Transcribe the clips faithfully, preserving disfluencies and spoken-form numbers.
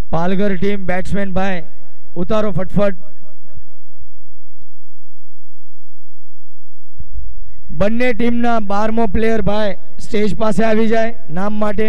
Palghar team batsman भाई उतारो फटफट। બંને ટીમના બારમો પ્લેયર ભાઈ સ્ટેજ પાસે આવી જાય નામ માટે।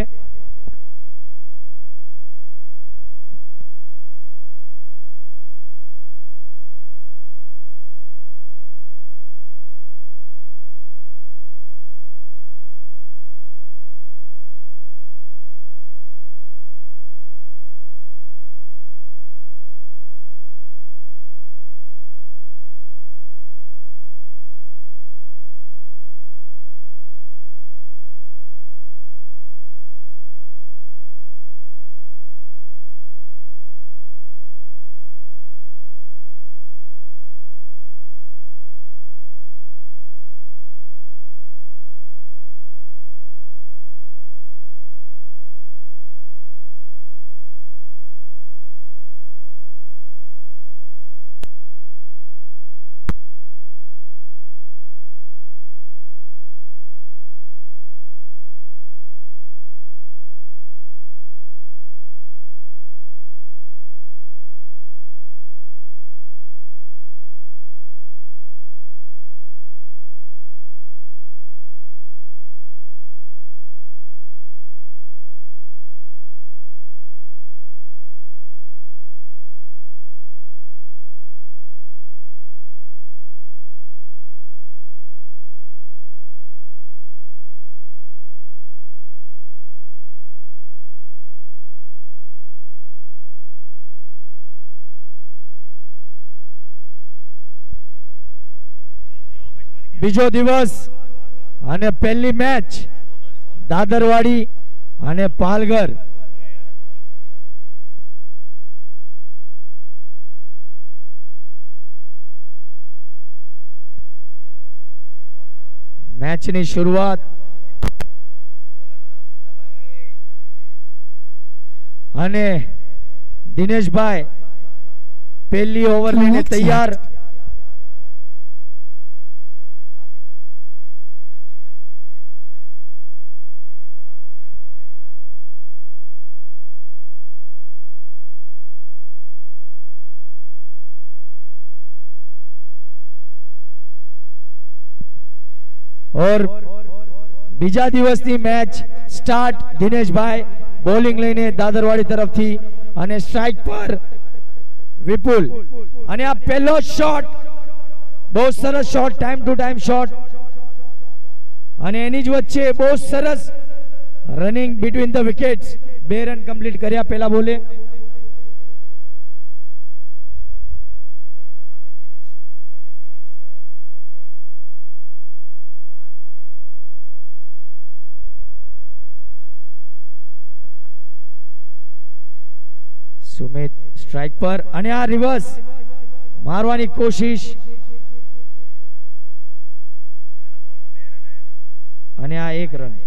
બીજો દિવસ અને પહેલી મેચ દાદરવાડી અને પાલઘર। મેચની શરૂઆત અને દિનેશભાઈ પહેલી ઓવર લઈને તૈયાર। और बीजा दिवसनी मैच स्टार्ट दिनेश भाई बॉलिंग लईने दादरवाड़ी तरफ थी अने स्ट्राइक पर विपुल अने आ पहलो शॉट बहुत सरस shot time to time shot अने एनी ज वच्चे बहुत सरस रनिंग बिटवीन द विकेट्स बे रन कंप्लीट कर्या पहला बोले। सुमित स्ट्राइक पर अने आ रिवर्स मारवानी कोशिश अने आ एक रन।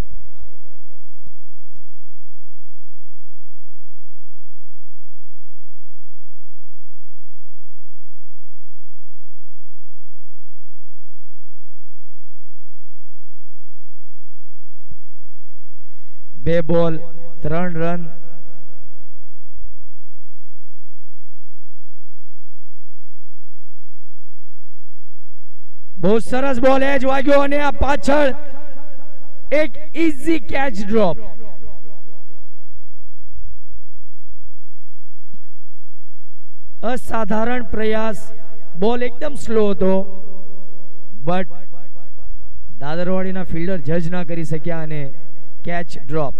बे बॉल त्रण रन। बहुत सरस बॉल एज वाग्यो अने आ पाछळ एक इजी कैच ड्रॉप। असाधारण प्रयास बॉल एकदम स्लो હતો बट દાદરવાડીના ફિલ્ડર જજ ના કરી શક્યા અને કેચ ડ્રોપ।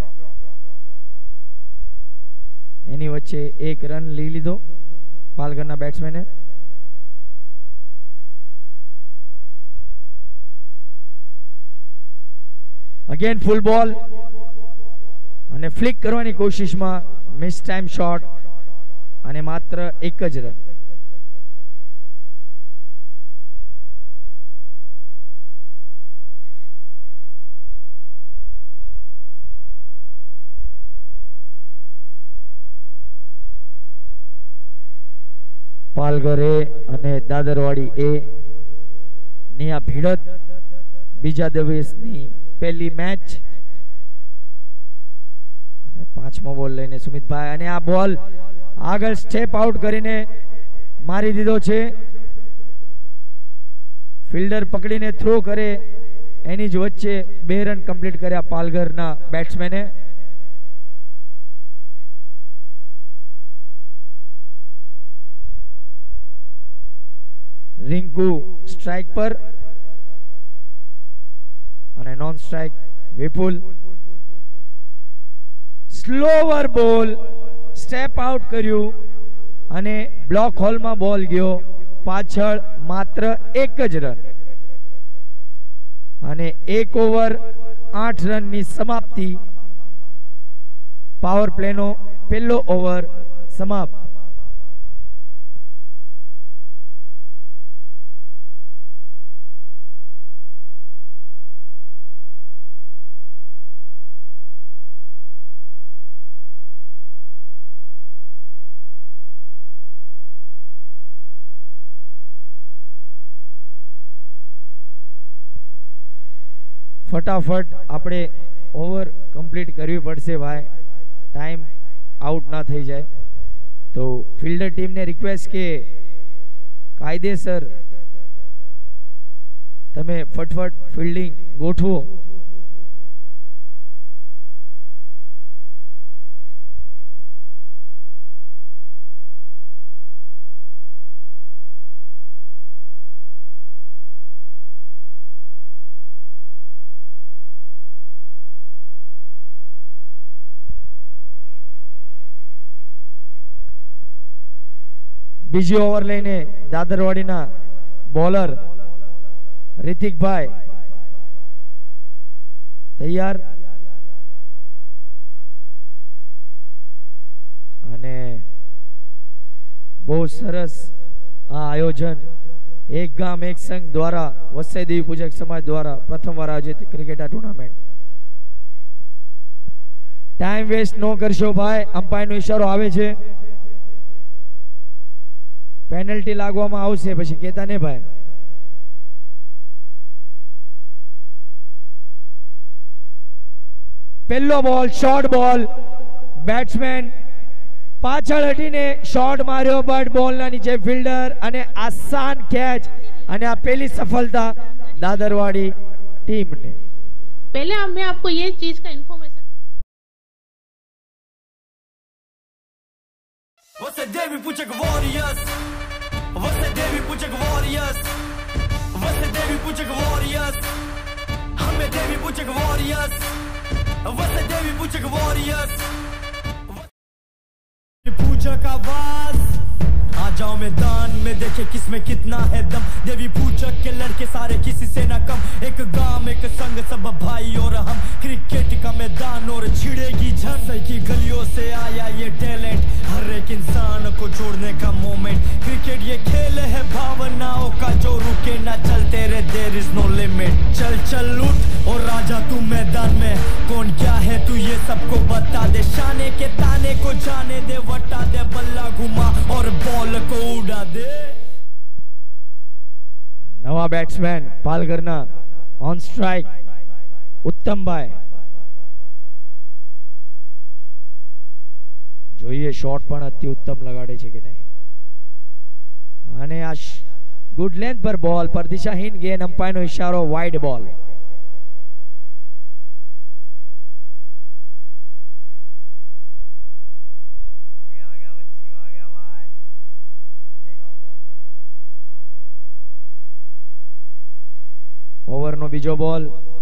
એની વચ્ચે એક રન લઈ લીધો પાલઘરના બેટ્સમેને। अगेन फुल बॉल અને ફ્લિક કરવાની કોશિશમાં મિસ ટાઈમ શોટ અને માત્ર એક જ રન। પાલઘર એ અને દાદરવાડી એ ની આ ભીડત બીજા દિવસની पहली मैच પાંચમો બોલ લઈને સુમિતભાઈ અને આ બોલ આગળ સ્ટેપ આઉટ કરીને મારી દીધો છે. ફિલ્ડર પકડીને થ્રો કરે એની જ વચ્ચે બે રન કમ્પ્લીટ કર્યા પાલઘરના બેટ્સમેને. રિંકુ સ્ટ્રાઇક પર અને non strike Vipul. Slower ball step out કર્યું અને બ્લોક હોલમાં બોલ ગયો. પાછળ માત્ર એક જ રન અને એક ઓવર આઠ રનની સમાપ્તિ. પાવર પ્લેનો પહેલો ઓવર સમાપ્ત. ફટાફટ આપણે ઓવર કમ્પ્લીટ કરવી પડશે ભાઈ, ટાઈમ આઉટ ના થઈ જાય. તો ફિલ્ડર ટીમને રિક્વેસ્ટ કે કાયદેસર તમે ફટફટ ફિલ્ડિંગ ગોઠવો. બીજી ઓવર લઈને દાદરવાડીના બોલર રિતિકભાઈ તૈયાર અને બહુ સરસ આ આયોજન એક ગામ એક સંઘ દ્વારા વસઈ દેવી પૂજક સમાજ દ્વારા પ્રથમવાર આયોજિત ક્રિકેટ ટુર્નામેન્ટ. ટાઈમ વેસ્ટ ન કરશો ભાઈ, અમ્પાયરનો ઈશારો આવે છે. પેનલ્ટી લાગવામાં આવશે પછી કેતા ને ભાઈ. પહેલો બોલ શોર્ટ બોલ. બેટ્સમેન પાછળ હટીને શોર્ટ માર્યો બટ બોલ ના નીચે ફિલ્ડર અને આસાન કેચ અને આ પહેલી સફળતા દાદરવાડી ટીમને. पहले मैं आपको ये चीज का information What's the Devi Puchak Warriors? What's the Devi Puchak Warriors? What's the Devi Puchak Warriors? हमें Devi Puchak Warriors. What's the Devi Puchak Warriors? पूजा का आवाज आ जाओ मैदान में, देखे किसमें कितना है दम. देवी पूजक के लड़के सारे किसी से ना कम. एक गांव एक संग सब भाई और हम. क्रिकेट का मैदान और छिड़ेगी झंड की गलियों से आया ये टैलेंट. हर एक इंसान को जोड़ने का मोमेंट. क्रिकेट ये खेल है भावनाओं का जो रुके ना. चलते रहे देयर इज नो लिमिट. चल चल लूट और राजा तू मैदान में. कौन क्या है तू ये सबको बता दे. शाने के ताने को जाने दे. वटा दे बल्ला घुमा और बॉल को उड़ा दे. नवा बैट्समैन पालघरना ऑन स्ट्राइक उत्तमભાઈ. જોઈએ શોટ પણ અતિ ઉત્તમ લગાડે છે કે નહીં. અને આ ગુડ લેન્થ પર બોલ પર દિશાહીન ગેન. અમ્પાયરનો ઈશારો વાઇડ બોલ. ઓવરનો બીજો બોલ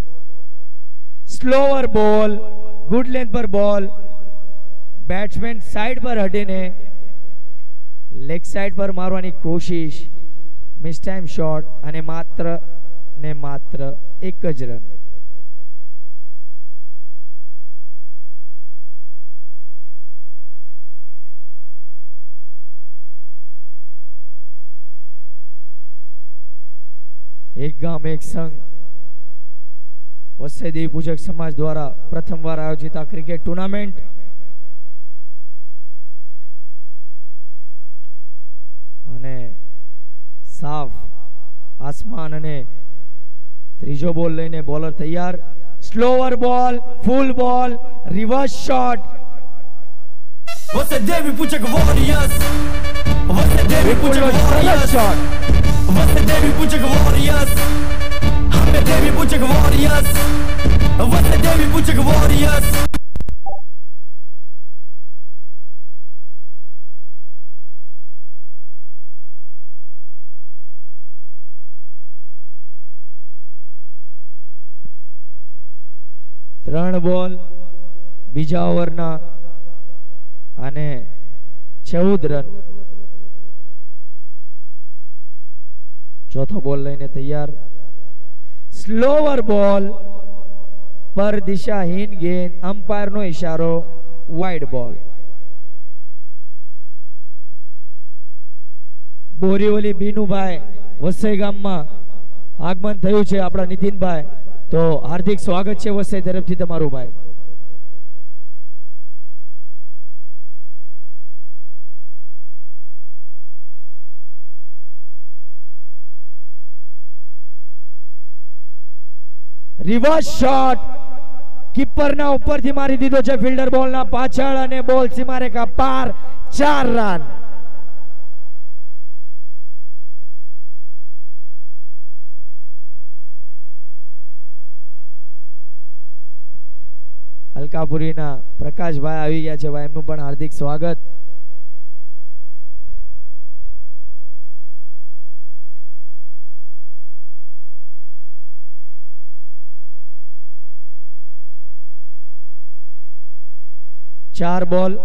સ્લોવર બોલ. ગુડ લેન્થ પર બોલ. બેટ્સમેન સાઈડ પર હટીને લેગ સાઈડ પર મારવાની કોશિશ. મિસ ટાઈમ શોટ અને માત્ર ને માત્ર એક જ રન. એક ગામ એક સંઘ વસઈ દેવી પૂજક સમાજ દ્વારા પ્રથમવાર આયોજિત આ ક્રિકેટ ટુર્નામેન્ટ અને સાફ આસમાન અને ત્રીજો બોલ લઈને બોલર તૈયાર. Slower ball full ball reverse shot Você deve puchak warriors. Você deve Vipul puchak નો સરસ warriors. Shot. Você deve puchak warriors. Hame deve puchak warriors. Você deve puchak warriors. ત્રણ બોલ બીજા ઓવરના અને ચૌદ રન. ચોથો બોલ લઈને તૈયાર. સ્લોવર બોલ પર દિશાહીન ગેન, અમ્પાયર નો ઈશારો, વાઇડ બોલ. બોરીવલી બીનુભાઈ વસઈ ગામમાં આગમન થયું છે આપણા નીતિનભાઈ, તો હાર્દિક સ્વાગત છે વસઈ તરફથી તમારું ભાઈ. રિવર્સ શોટ કીપરના ઉપરથી મારી દીધો છે, ફિલ્ડર બોલના પાછળ અને બોલ સીમારેખા પાર. ચાર રન. અલકાપુરીના પ્રકાશભાઈ આવી ગયા છે ભાઈ, એમનું પણ હાર્દિક સ્વાગત. ચાર બોલ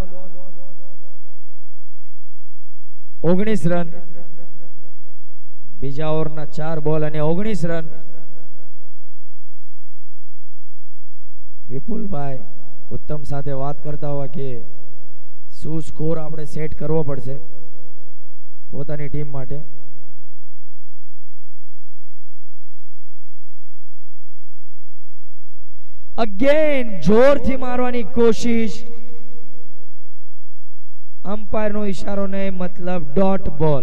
ઓગણીસ રન. બીજા ઓવરના ચાર બોલ અને ઓગણીસ રન. વિપુલભાઈ ઉત્તમ સાથે વાત કરતા હોય કે શું સ્કોર આપણે સેટ કરવો પડશે પોતાની ટીમ માટે. અગેન જોરથી મારવાની કોશિશ, અમ્પાયર નો ઈશારો નહીં, મતલબ ડોટ બોલ.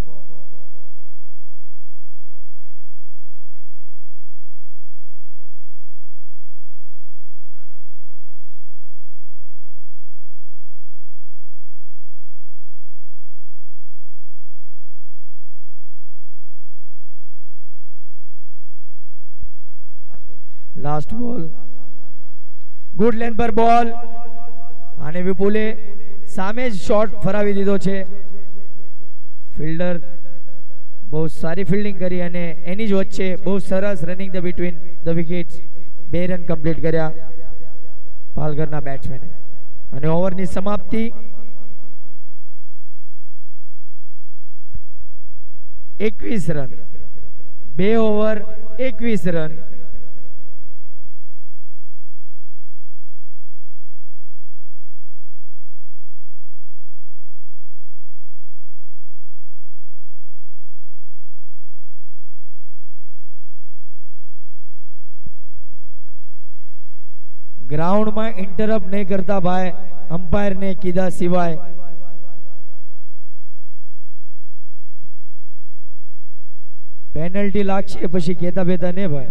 લાસ્ટ બોલ ગુડ લેન્થ પર બોલ અને વિપુલે સામે જ શોટ ફરાવી દીધો છે. ફિલ્ડર બહુ સારી ફિલ્ડિંગ કરી અને એની જ વચ્ચે બહુ સરસ running the between the wickets. બે રન કમ્પ્લીટ કર્યા પાલઘરના બેટ્સમેને અને ઓવરની સમાપ્તિ એકવીસ રન. બે ઓવર એકવીસ રન. ग्राउंड में इंटरप्ट नहीं करता भाई अंपायर ने कीधा सिवाय. पेनल्टी लागशे पछी कहता बेता नहीं भाई.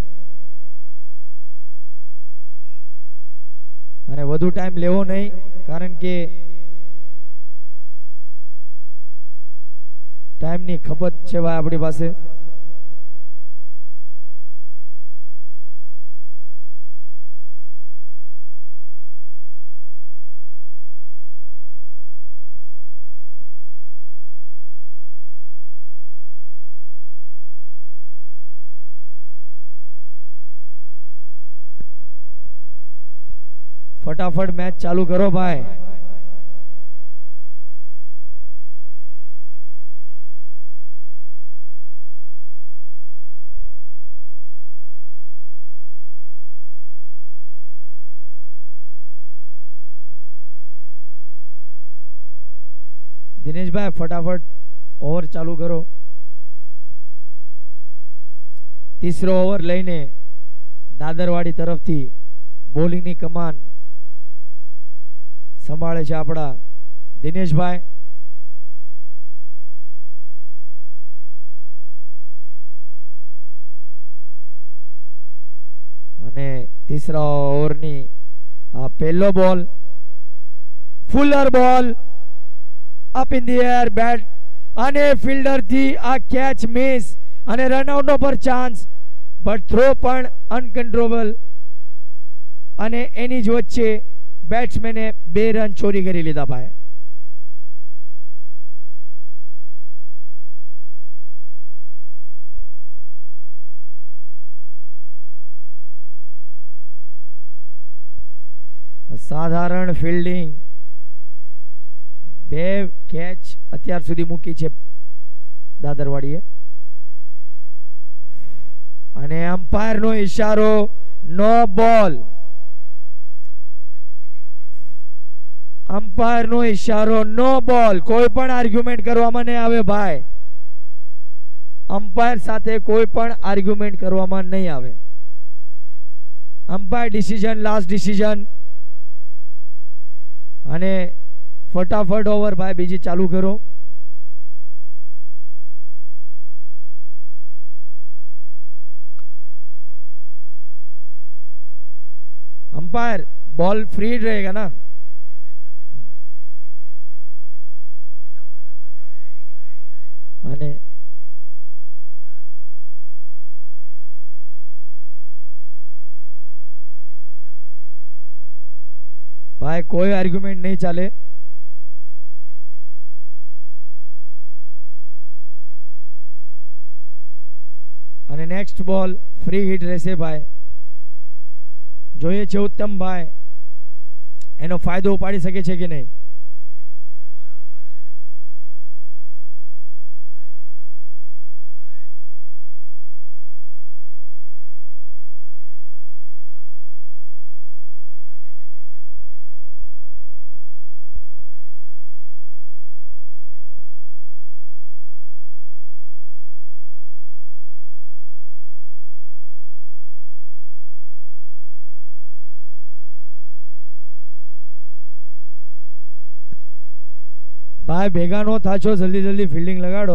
અને વધુ ટાઈમ લેવો નહીં કારણ કે ટાઈમની ખપત છે ભાઈ આપણી પાસે. फटाफट मैच चालू करो भाई. दिनेश भाई फटाफट ओवर चालू करो. तीसरो ओवर लईने दादरवाड़ी तरफथी बोलिंग नी कमान संभाळे छे आपड़ा दिनेश भाई. अने तीसरा ओवर नी आ पहलो ball fuller ball up in the air bat અને ફિલ્ડર થી આ કેચ મિસ અને રનઆઉટ નો પર ચાન્સ બટ થ્રો પણ અનકન્ટ્રોલેબલ અને એની જ વચ્ચે બેટ્સમેને બે રન ચોરી કરી લીધા ભાઈ. સાધારણ ફિલ્ડિંગ, બે કેચ અત્યાર સુધી મૂકી છે દાદરવાડીએ અને અમ્પાયર નો ઈશારો નો બોલ. અમ્પાયર નો ઈશારો નો બોલ. કોઈ પણ આર્ગ્યુમેન્ટ કરવામાં નહીં આવે ભાઈ. અમ્પાયર સાથે કોઈ પણ આર્ગ્યુમેન્ટ કરવામાં નહીં આવે. અમ્પાયર ડિસિઝન લાસ્ટ ડિસિઝન અને ફટાફટ ઓવર ભાઈ બીજી ચાલુ કરો. अंपायर बॉल फ्री रहेगा ना. અને ભાઈ કોઈ આર્ગ્યુમેન્ટ નહીં ચાલે. અને નેક્સ્ટ બોલ ફ્રી હિટ રહેશે ભાઈ. જોઈએ છે ઉત્તમભાઈ એનો ફાયદો ઉપાડી શકે છે કે નહીં. ભાઈ ભેગા નો થાચો, જલ્દી જલ્દી ફિલ્ડિંગ લગાડો.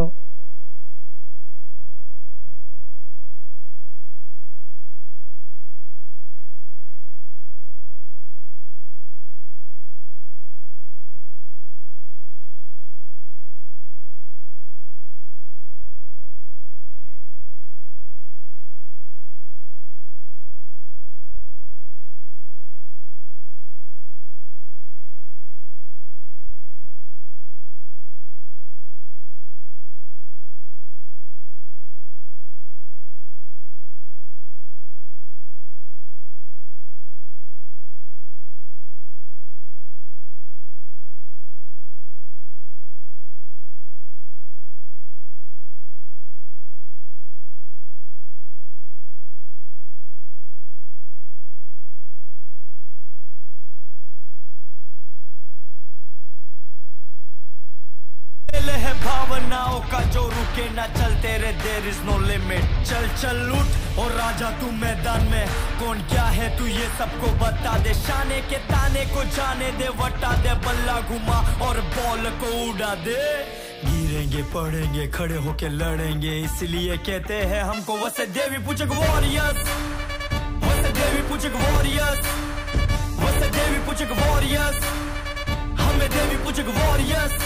है भावनाओं का जो रुके ना चल तेरे देयर इज नो लिमिट. चल चल लूट और राजा तू मैदान में. कौन क्या है तू ये सबको बता दे. शाने के ताने को जाने दे. वटा दे बल्ला घुमा और बॉल को उड़ा दे. गिरेंगे पड़ेंगे खड़े होके लड़ेंगे. इसलिए कहते हैं हमको वसे देवी पूजक वॉरियर्स. वसे देवी पूजक वॉरियर्स. वसे देवी पूजक वॉरियर्स. हमें देवी पूजक वॉरियर्स.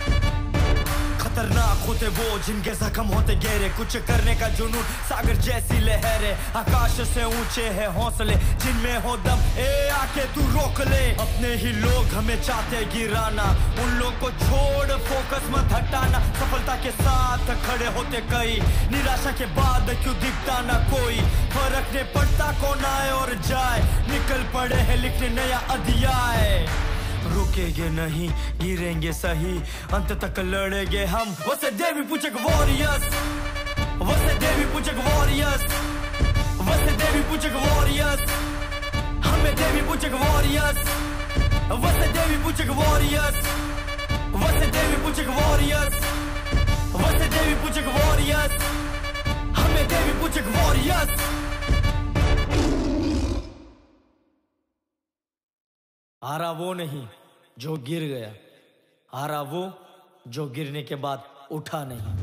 खतरनाक होते वो जिनके जख्म होते गहरे. कुछ करने का जुनून सागर जैसी लहरें. आकाश से ऊंचे हैं हौसले जिनमें हो दम. ए आके तू रोक ले. अपने ही लोग हमें चाहते गिराना. उन लोग को छोड़ फोकस मत हटाना. सफलता के साथ खड़े होते कई. निराशा के बाद क्यों दिखता ना कोई. फर्क नहीं पड़ता कौन आए और जाए. निकल पड़े हैं लिखने नया अध्याय. रुकेंगे नहीं गिरेंगे सही. अंत तक लड़ेंगे हम. वसे देवी पूजक वॉरियर्स. वसे देवी पूजक वॉरियर्स. वसे देवी पूजक वॉरियर्स. हमें देवी पूजक वॉरियर्स. वसे देवी पूजक वॉरियर्स. वसे देवी पूजक वॉरियर्स. वसे देवी पूजक वॉरियर्स. हमें देवी पूजक वॉरियर्स. हारा वो नहीं जो गिर गया. हारा वो जो गिरने के बाद उठा नहीं.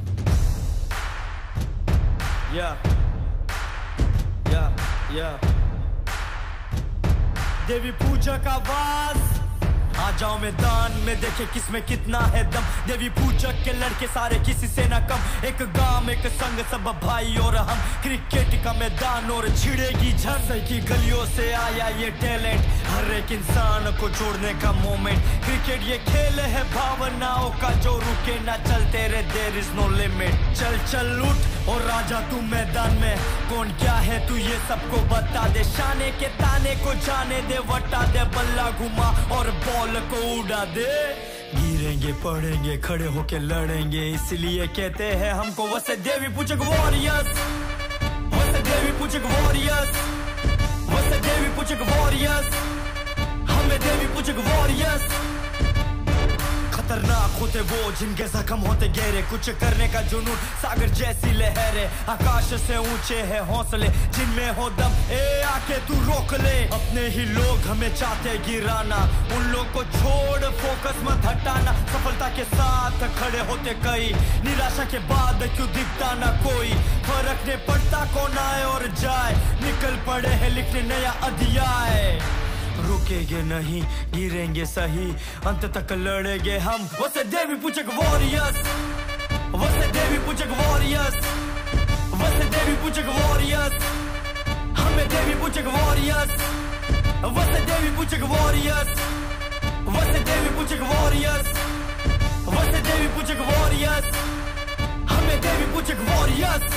या या या देवी पूजक आवाज आ जाओ मैदान में देखे किसमें कितना है दम, देवी पूजक के लड़के सारे किसी से ना कम, एक गांव एक संग सब भाई और हम, क्रिकेट का मैदान और छिड़ेगी झन, सही की गलियों से आया ये टैलेंट, हर एक इंसान को जोड़ने का मोमेंट, क्रिकेट ये खेल है भावनाओं का जो रुके ना, चलते रहे देयर इज नो लिमिट, चल चल उठ और राजा तू मैदान में, कौन क्या है तू ये सबको बता दे, शाने के ताने को जाने दे, वटा दे बल्ला घुमा और बॉल को उड़ा दे, गिरेंगे पड़ेंगे खड़े होके लड़ेंगे, इसलिए कहते हैं हमको वसे देवी पूजक वॉरियर्स, वसे देवी पूजक वॉरियर्स, वसे देवी पूजक वॉरियर्स, हमें देवी पूजक वॉरियर्स, खतरनाक होते वो जिनके जख्म होते गहरे, कुछ करने का जुनून सागर जैसी लहरें, आकाश से ऊंचे हैं हौसले जिनमें हो दम, ए आके तू रोक ले, अपने ही लोग हमें चाहते गिराना, उन लोग को छोड़ फोकस मत हटाना, सफलता के साथ खड़े होते कई, निराशा के बाद क्यों दिखता ना कोई, फर्क नहीं पड़ता कौन आए और जाए, निकल पड़े हैं लिखने नया अध्याय, रुकेंगे नहीं गिरेंगे सही, अंत तक लड़ेंगे हम, वसे देवी पूजक वॉरियर्स, वसे देवी पूजक वॉरियर्स, वसे देवी पूजक वॉरियर्स, हमें देवी पूजक वॉरियर्स, वसे देवी पूजक वॉरियर्स, वसे देवी पूजक वॉरियर्स, वसे देवी पूजक वॉरियर्स, हमें देवी पूजक वॉरियर्स।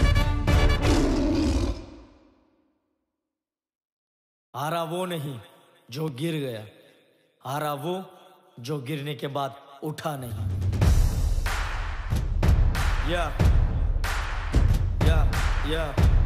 हारा वो नहीं जो गिर गया, हारा वो जो गिरने के बाद उठा नहीं, या या या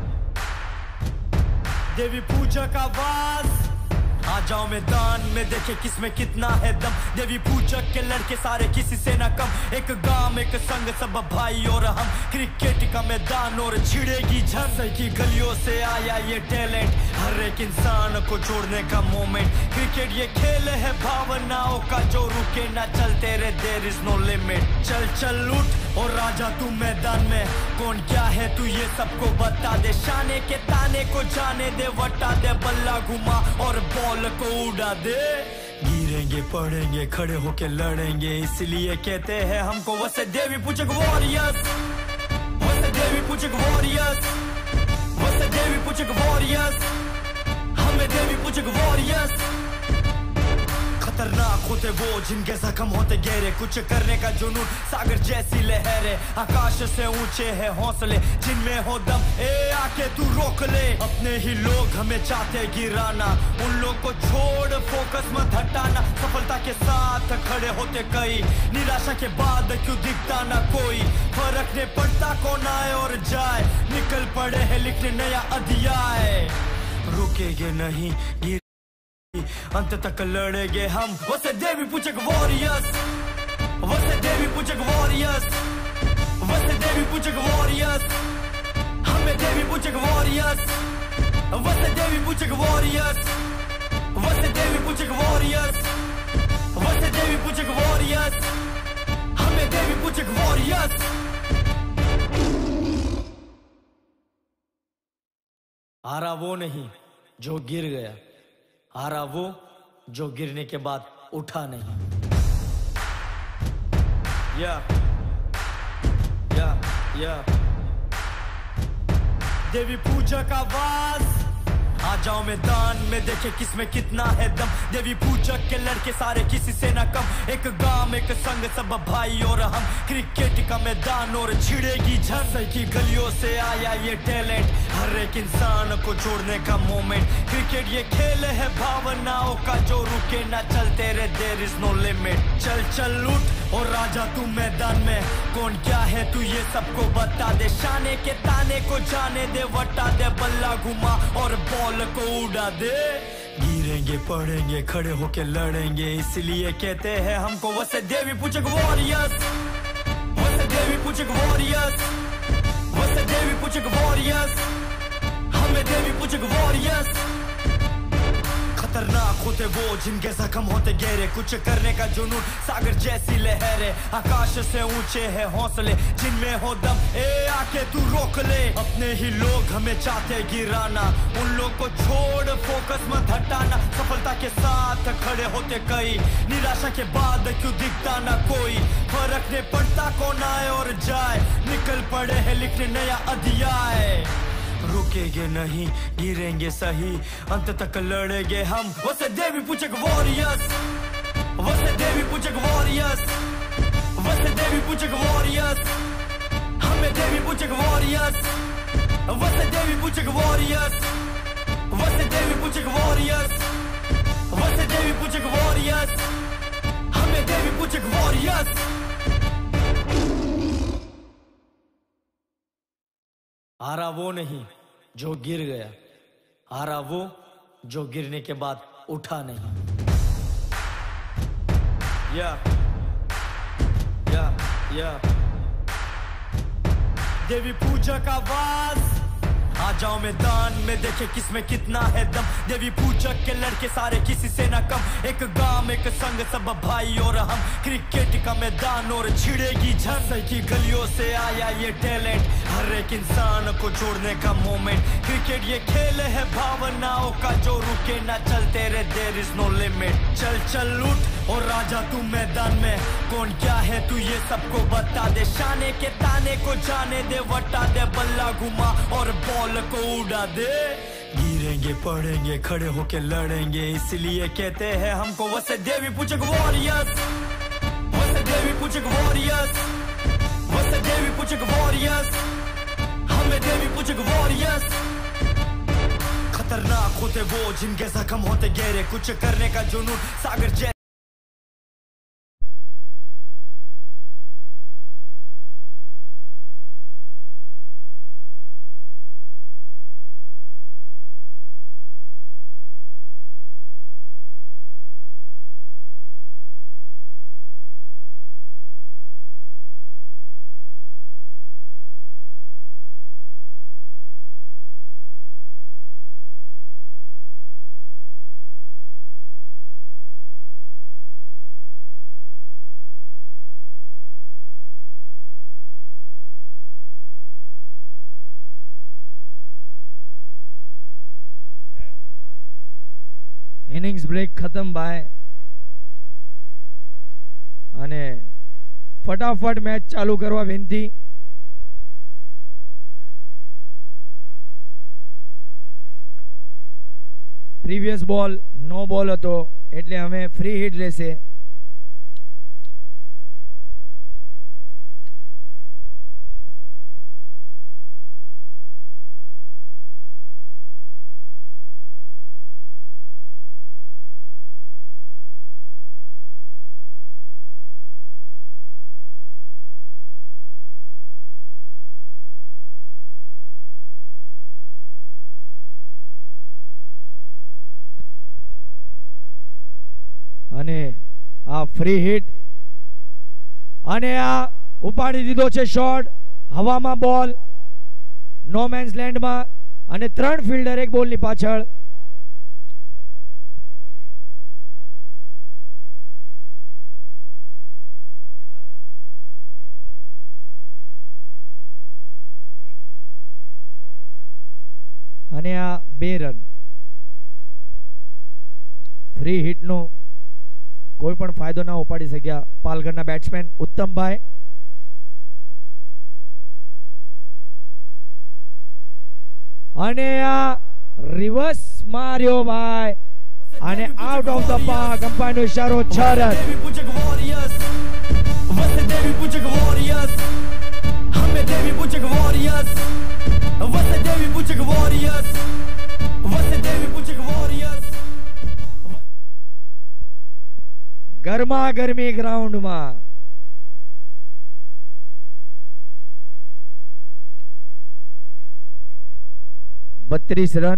देवी पूजक आवाज, आ जाओ मैदान में देखे किसमें कितना है दम, देवी पूजक के लड़के सारे किसी से ना कम, एक गांव एक संग सब भाई और हम, क्रिकेट का मैदान और छिड़ेगी झन, सही की गलियों से आया ये टैलेंट, हर एक इंसान को जोड़ने का मोमेंट, क्रिकेट ये खेल है भावनाओं का जो रुके ना, चलते रहे देयर इज नो लिमिट, चल चल उठ और राजा तू मैदान में, कौन क्या है तू ये सबको बता दे, शाने के ताने को जाने दे, वटा दे बल्ला घुमा और बॉल को उड़ा दे, गिरेंगे पड़ेंगे खड़े होके लड़ेंगे, इसलिए कहते हैं हमको वसे देवी पूजक वॉरियर्स, वसे देवी पूजक वॉरियर्स, वसे देवी पूजक वॉरियर्स, हमें देवी पूजक वॉरियर्स, खतरनाक होते वो जिनके जख्म होते गहरे, कुछ करने का जुनून सागर जैसी लहरें, आकाश से ऊंचे हैं हौसले जिनमें हो दम, ए आके तू रोक ले, अपने ही लोग हमें चाहते गिराना, उन लोग को छोड़ फोकस मत हटाना, सफलता के साथ खड़े होते कई, निराशा के बाद क्यों दिखता ना कोई, फर्क नहीं पड़ता कौन आए और जाए, निकल पड़े हैं लिखने नया अध्याय, रुकेंगे नहीं अंत तक लड़ेंगे हम, वसे देवी पूजक वॉरियर्स, वसे देवी पूजक वॉरियर्स, वसे देवी पूजक वॉरियर्स, हमें देवी पूजक वॉरियर्स, वसे देवी पूजक वॉरियर्स, वसे देवी पूजक वॉरियर्स, वसे देवी पूजक वॉरियर्स, हमें देवी पूजक वॉरियर्स। हारा वो नहीं जो गिर गया, हारा वो जो गिरने के बाद उठा नहीं, या या या देवी पूजक आवाज, आ जाओ मैदान में देखे किसमें कितना है दम, देवी पूजक के लड़के सारे किसी से ना कम, एक गांव एक संग सब भाई और हम, क्रिकेट का मैदान और छिड़ेगी झन, सही की गलियों से आया ये टैलेंट, हर एक इंसान को जोड़ने का मोमेंट, क्रिकेट ये खेल है भावनाओं का जो रुके ना, चलते रहे देयर इज नो लिमिट, चल चल उठ और राजा तू मैदान में, कौन क्या है तू ये सबको बता दे, शाने के ताने को जाने दे, वटा दे बल्ला घुमा और बॉल को उड़ा दे, गिरेंगे पड़ेंगे खड़े होके लड़ेंगे, इसलिए कहते हैं हमको वसे देवी पूजक वॉरियर्स, वसे देवी पूजक वॉरियर्स, वसे देवी पूजक वॉरियर्स, हमें देवी पूजक वॉरियर्स, खतरनाक होते वो जिनके जख्म होते गहरे, कुछ करने का जुनून सागर जैसी लहरें, आकाश से ऊंचे है हौसले जिनमें हो दम, ए आके तू रोक ले। अपने ही लोग हमें चाहते गिराना, उन लोग को छोड़ फोकस मत हटाना। सफलता के साथ खड़े होते कई, निराशा के बाद क्यों दिखता ना कोई। फर्क नहीं पड़ता कौन आए और जाए, निकल पड़े हैं लिखने नया अध्याय। रुकेंगे नहीं, गिरेंगे सही, अंत तक लड़ेंगे हम। वसे देवी पूछक वॉरियर्स, वसे देवी पूछक वॉरियर्स, वसे देवी पूछक वॉरियर्स, हमें देवी पूछक वॉरियर्स, वसे देवी पूछक वॉरियर्स, वसे देवी पूछक वॉरियर्स, वसे देवी पूछक वॉरियर्स, हमें देवी पूछक वॉरियर्स। हारा वो नहीं जो गिर गया, हारा वो जो गिरने के बाद उठा नहीं। या या या देवी पूजक आवाज, आ जाओ मैदान में देखे किसमें कितना है दम। देवी पूजक के लड़के सारे किसी से ना कम, एक गांव एक संग सब भाई और हम। क्रिकेट का मैदान और छिड़ेगी झन, सही की गलियों से आया ये टैलेंट, हर एक इंसान को जोड़ने का मोमेंट। क्रिकेट ये खेल है भावनाओं का जो रुके ना, चलते रहे देयर इज नो लिमिट। चल चल उठ और राजा तू मैदान में, कौन क्या है तू ये सबको बता दे। शाने के ताने को जाने दे, वटा दे बल्ला घुमा और बॉल को उड़ा दे। गिरेंगे पड़ेंगे खड़े होके लड़ेंगे, इसलिए कहते हैं हमको वसे देवी पूछक वॉरियर्स, वसे देवी पूछक वॉरियर्स, वसे देवी पूछक वॉरियर्स, हमें देवी पूछक वॉरियर्स। खतरनाक होते वो जिनके जख्म होते गहरे, कुछ करने का जुनून सागर जैसे। ઇનિંગ્સ બ્રેક ખતમ ભાઈ, અને ફટાફટ મેચ ચાલુ કરવા વિનંતી। પ્રીવિયસ બોલ નો બોલ હતો એટલે હવે ફ્રી હિટ રહેશે। અને આ ફ્રી હિટ, અને આ ઉપાડી દીધો છે શોટ, હવામાં બોલ નો મેન્સ લેન્ડમાં, અને ત્રણ ફિલ્ડર એક બોલની પાછળ। અને આ બે રન ફ્રી હિટનો કોઈ પણ ફાયદો ના ઉપાડી શક્યા પાલઘરના બેટ્સમેન ઉત્તમભાઈ। અને આ રિવર્સ માર્યો ભાઈ, અને આઉટ ઓફ ધ પાર્ક, અમ્પાયરનો ઇશારો છ રન। देवी पूजक वॉरियर्स, वसे देवी पूजक वॉरियर्स, हमें देवी पूजक वॉरियर्स, वसे देवी पूजक वॉरियर्स, वसे देवी पूजक वॉरियर्स। ગરમા ગરમી ગ્રાઉન્ડમાં બત્રીસ રન।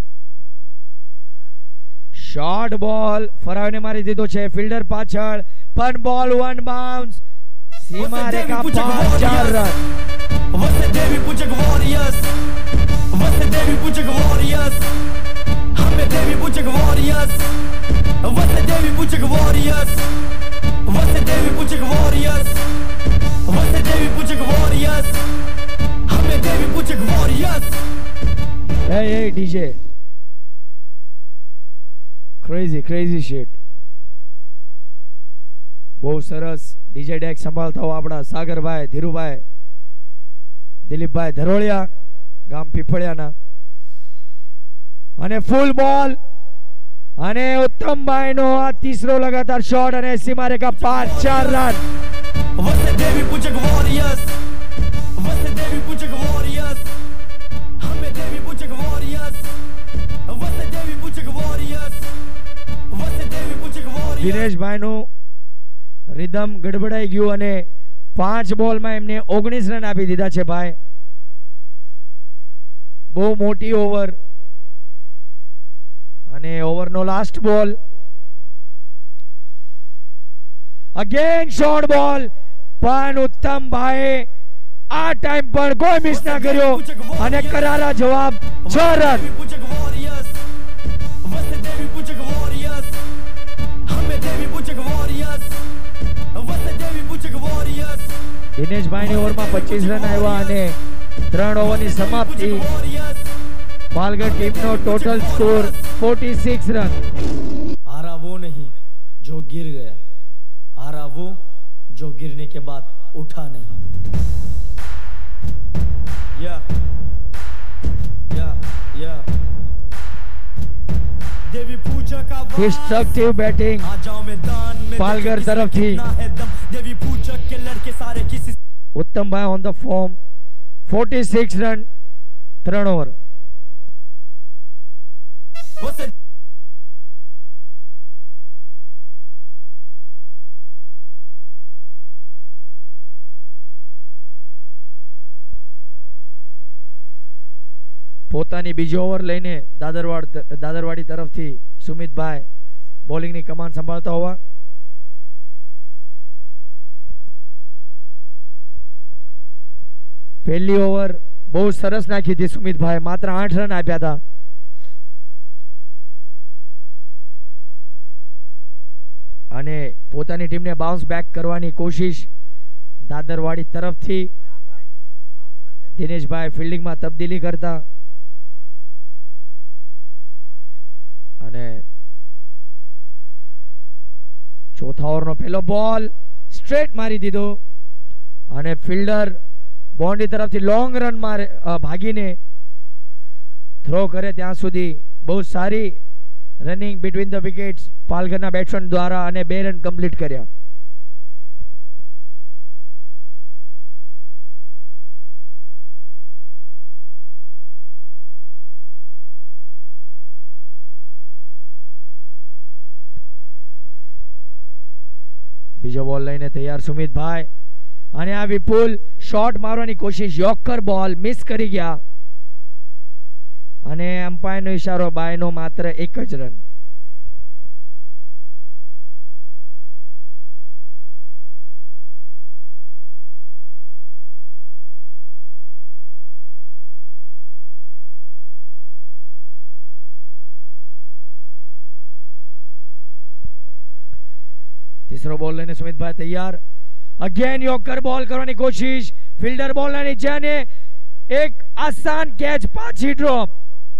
શોર્ટ બોલ ફરાવીને મારી દીધો છે ફિલ્ડર પાછળ, પણ બોલ વન બાઉન્સ, સીમા રેખા પાર, ચાર રન। वसे देवी पूजक वॉरियर्स, वसे देवी पूजक वॉरियर्स, हमें देवी पूजक वॉरियर्स, वसे देवी पूजक वॉरियर्स, वसे देवी पूजक वॉरियर्स, वसे देवी पूजक वॉरियर्स, हमें Devi Pujak warriors. Hey, hey, D J. Crazy, crazy shit. બહુ સરસ ડીજે ડેક સંભાળતા હો આપણા સાગરભાઈ, ધીરુભાઈ, દિલીપભાઈ ધરોળિયા, ગામ પીપળિયાના. અને ફૂલ બોલ અને ઉત્તમભાઈ નો આ તીસરો લગાતાર શોટ અને સીમારેખા પાર, ચાર રન. વસે દેવી પૂજક વોરિયર્સ, વસે દેવી પૂજક વોરિયર્સ, હમે દેવી પૂજક વોરિયર્સ, વસે દેવી પૂજક વોરિયર્સ, વસે દેવી પૂજક વોરિયર્સ. દિનેશભાઈ નું રિધમ ગડબડાઈ ગયું અને પાંચ બોલમાં એમને ઓગણીસ રન આપી દીધા છે ભાઈ. બહુ મોટી ઓવર અને ઓવરનો last ball. Again short ball, પણ ઉત્તમભાઈ આ ટાઈમ પર કોઈ મિસ ના કર્યો અને કરારા જવાબ, છ રન. પૂજક વોરિયર્સ, વસે દેવી પૂજક વોરિયર્સ, હમે દેવી પૂજક વોરિયર્સ, વસે દેવી પૂજક વોરિયર્સ. દિનેશભાઈ ની ઓવરમાં પચીસ રન આવ્યા અને ત્રણ ઓવરની સમાપ્તિ. પાલગઢ ટીમનો ટોટલ સ્કોર छियालीस રન. हारा वो नहीं जो गिर गया, हारा वो जो गिरने के बाद उठा नहीं. या या या देवी पूजा का डिस्ट्रक्टिव बैटिंग आ जाओ मैदान में, पालगढ़ तरफ थी. देवी पूजक के लड़के सारे किसी. ઉત્તમભાઈ ઓન ધ ફોર્મ, छियालीस રન, ત્રણ ઓવર. પોતાની બીજી ઓવર લઈને દાદરવાડ દાદરવાડી તરફથી સુમિતભાઈ બોલિંગની કમાન સંભાળતા હોવા. પહેલી ઓવર બહુ સરસ નાખી હતી સુમિતભાઈ, માત્ર આઠ રન આપ્યા હતા. અને પોતાની ટીમને બાઉન્સ બેક કરવાની કોશિશ દાદરવાડી તરફથી દિનેશભાઈ ફિલ્ડિંગમાં તબદીલી કરતા. અને ચોથા ઓવરનો પહેલો બોલ સ્ટ્રેટ મારી દીધો અને ફિલ્ડર બાઉન્ડ્રી તરફથી લોંગ રન મારે ભાગીને થ્રો કરે ત્યાં સુધી બહુ સારી રનિંગ બિટવીન ધ વિકેટ્સ પાલઘરના બેટ્સમેન દ્વારા અને બે રન કમ્પ્લીટ કર્યા. બીજો બોલ લઈને તૈયાર સુમિતભાઈ અને આ વિપુલ શોટ મારવાની કોશિશ, યોર્કર બોલ મિસ કરી ગયા અને અમ્પાયરનો ઈશારો, બાયનો માત્ર એક જ રન. तीसरो बॉल लेने सुमित भाई तैयार. अगेन योर्कर बॉल करने की कोशिश, फील्डर बॉल ना नीचे ने एक आसान कैच, पांची ड्रॉप.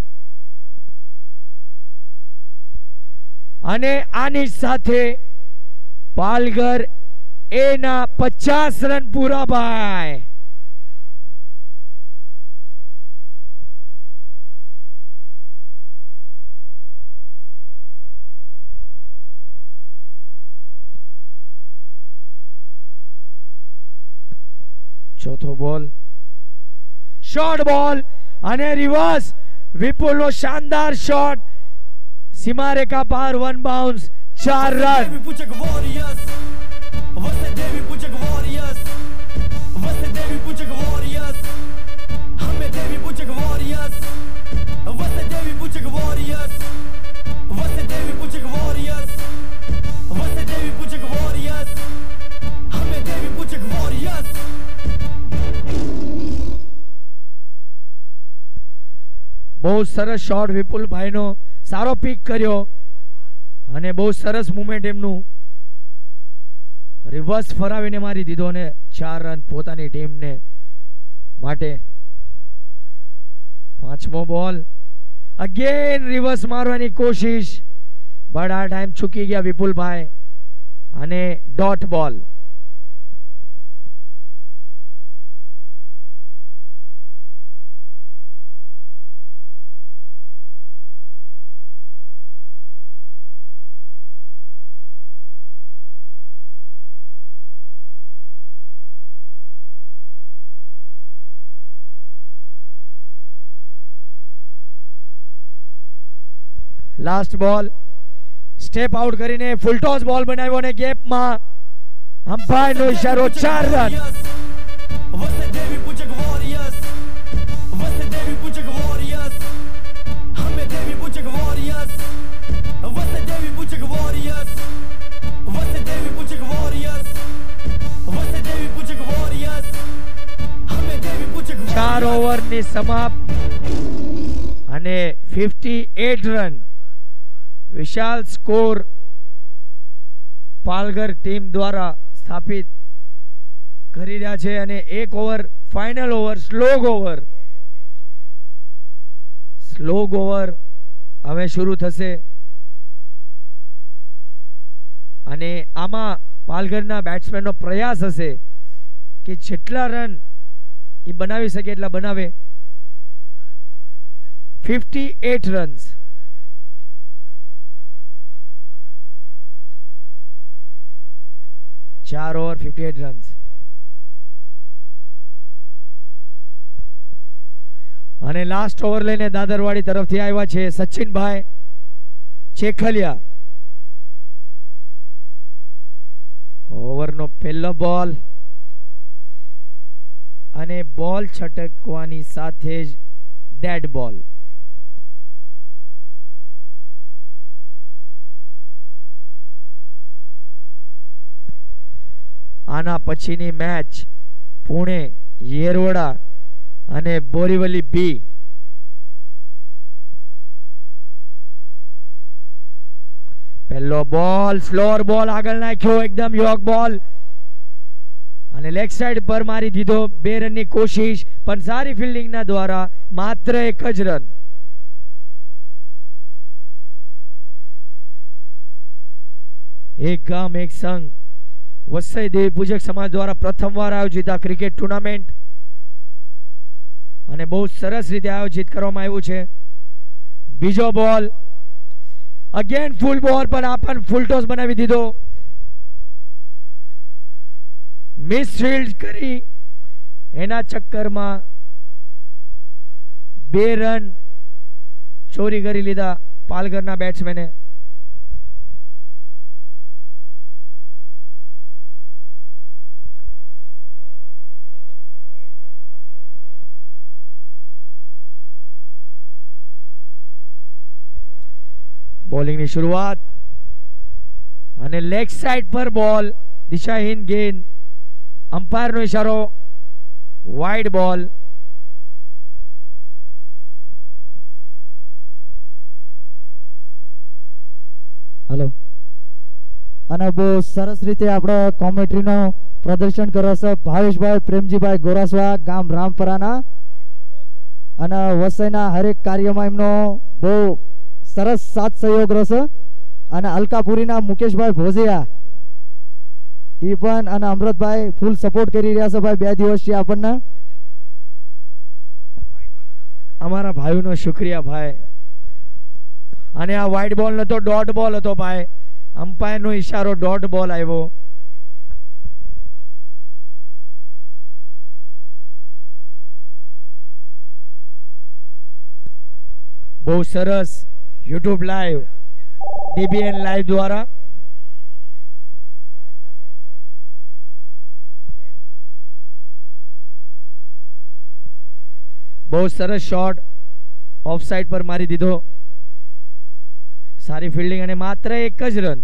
અને આની સાથે પાલઘર એના પચાસ રન પૂરા ભાઈ. ચોથો બોલ શોર્ટ બોલ અને રિવર્સ, વિપુલ નો શાનદાર શોટ, सीमा रेखा पार, वन बाउंस, चार रन. देवी पूजक वॉरियर्स, वसे देवी पूजक वॉरियर्स, वसे देवी पूजक वॉरियर्स, हमें देवी पूजक वॉरियर्स, वसे देवी पूजक वॉरियर्स, वसे देवी पूजक वॉरियर्स, वसे देवी पूजक वॉरियर्स, हमें देवी पूजक वॉरियर्स. बहुत सरस शॉट विपुल भाई नो સારો પીક કર્યો અને બહુ સરસ મુવમેન્ટ એમનું રિવર્સ ફરાવીને મારી દીધો અને ચાર રન પોતાની ટીમને માટે. પાંચમો બોલ અગેન રિવર્સ મારવાની કોશિશ, બટ આ ટાઈમ ચૂકી ગયા વિપુલભાઈ અને ડોટ બોલ. લાસ્ટ બોલ સ્ટેપ આઉટ કરીને ફૂલ ટોસ બોલ બનાવ્યો અને ગેપમાં અમ્પાયરનો ઇશારો, ચાર રન. વસુદેવી પૂજક વોરિયર્સ, વસુદેવી પૂજક વોરિયર્સ, હમે દેવી પૂજક વોરિયર્સ, વસુદેવી પૂજક વોરિયર્સ, વસુદેવી પૂજક વોરિયર્સ, વસુદેવી પૂજક વોરિયર્સ, હમે દેવી પૂજક. ચાર ઓવરની સમાપ્ત અને ફિફ્ટી એટ રન વિશાલ સ્કોર પાલઘર ટીમ દ્વારા સ્થાપિત કરી રહ્યા છે. અને એક over final over slog over slog over હવે શરૂ થશે અને આમાં પાલઘરના બેટ્સમેનનો પ્રયાસ હશે કે જેટલા રન એ બનાવી શકે એટલા બનાવે. Fifty eight runs. ચાર ઓવર ફિફ્ટી એટ રન્સ. અને લાસ્ટ ઓવર લઈને દાદરવાડી તરફથી આવ્યા છે સચિનભાઈ ચેખલિયા. ઓવરનો પહેલો બોલ અને બોલ છટકવાની સાથે જ ડેડ બોલ. આના પછીની મેચ પુણે યેરવડા અને બોરીવલી બી. પહેલો બોલ સ્લોઅર બોલ આગળ નાખ્યો, એકદમ યોગ બોલ અને લેગ સાઈડ પર મારી દીધો. બે રનની કોશિશ પણ સારી ફિલ્ડિંગના દ્વારા માત્ર એક જ રન. એક ગામ એક સંઘ વસઈ દેવી પૂજક સમાજ દ્વારા પ્રથમવાર આયોજિત આ ક્રિકેટ ટુર્નામેન્ટ અને બહુ સરસ રીતે આયોજિત કરવામાં આવ્યું છે. બીજો બોલ અગેન ફૂલ બોલ પર આપણ ફૂલ ટોસ બનાવી દીધો. મિસ ફિલ્ડ કરી એના ચક્કરમાં બે રન ચોરી કરી લીધા પાલઘરના બેટ્સમેને. બોલિંગની શરૂઆત અને લેગ સાઈડ પર બોલ દિશાહીન ગેન. અમ્પાયરનો ઇશારો, વાઇડ બોલ. હેલો. અને બહુ સરસ રીતે આપણે કોમેન્ટ્રીનો પ્રદર્શન કર્યો છે ભાવેશભાઈ પ્રેમજીભાઈ ગોરાસવા, ગામ રામપરાના, અને વસઈના હરેક કાર્યમાં એમનો બહુ સરસ સાથ સહયોગ રહેશે. અને અલકાપુરીના મુકેશભાઈ ભોજિયા એ પણ અને અમૃતભાઈ ફૂલ સપોર્ટ કરી રહ્યા છે ભાઈ બે દિવસથી આપણને. અમારા ભાઈઓનો શુક્રિયા ભાઈ. અને આ વાઇડ બોલ નતો, ડોટ બોલ હતો ભાઈ. અમ્પાયરનો ઇશારો, ડોટ બોલ આવ્યો. બહુ સરસ યુટ્યુબ લાઈવ ડીબીએન લાઈવ દ્વારા બહુ સરસ શોટ ઓફ સાઈડ પર મારી દીધો. સારી ફિલ્ડિંગ અને માત્ર એક જ રન.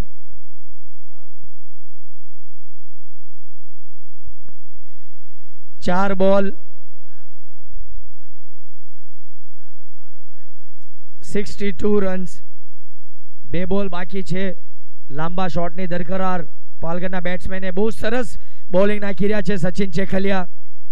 ચાર બોલ સિક્સટી ટુ રન્સ. બે બોલ બાકી છે. લાંબા શોટની દરકરાર પાલઘરના બેટ્સમેને બહુ સરસ બોલિંગ નાખી રહ્યા છે સચિન ચેખલિયા.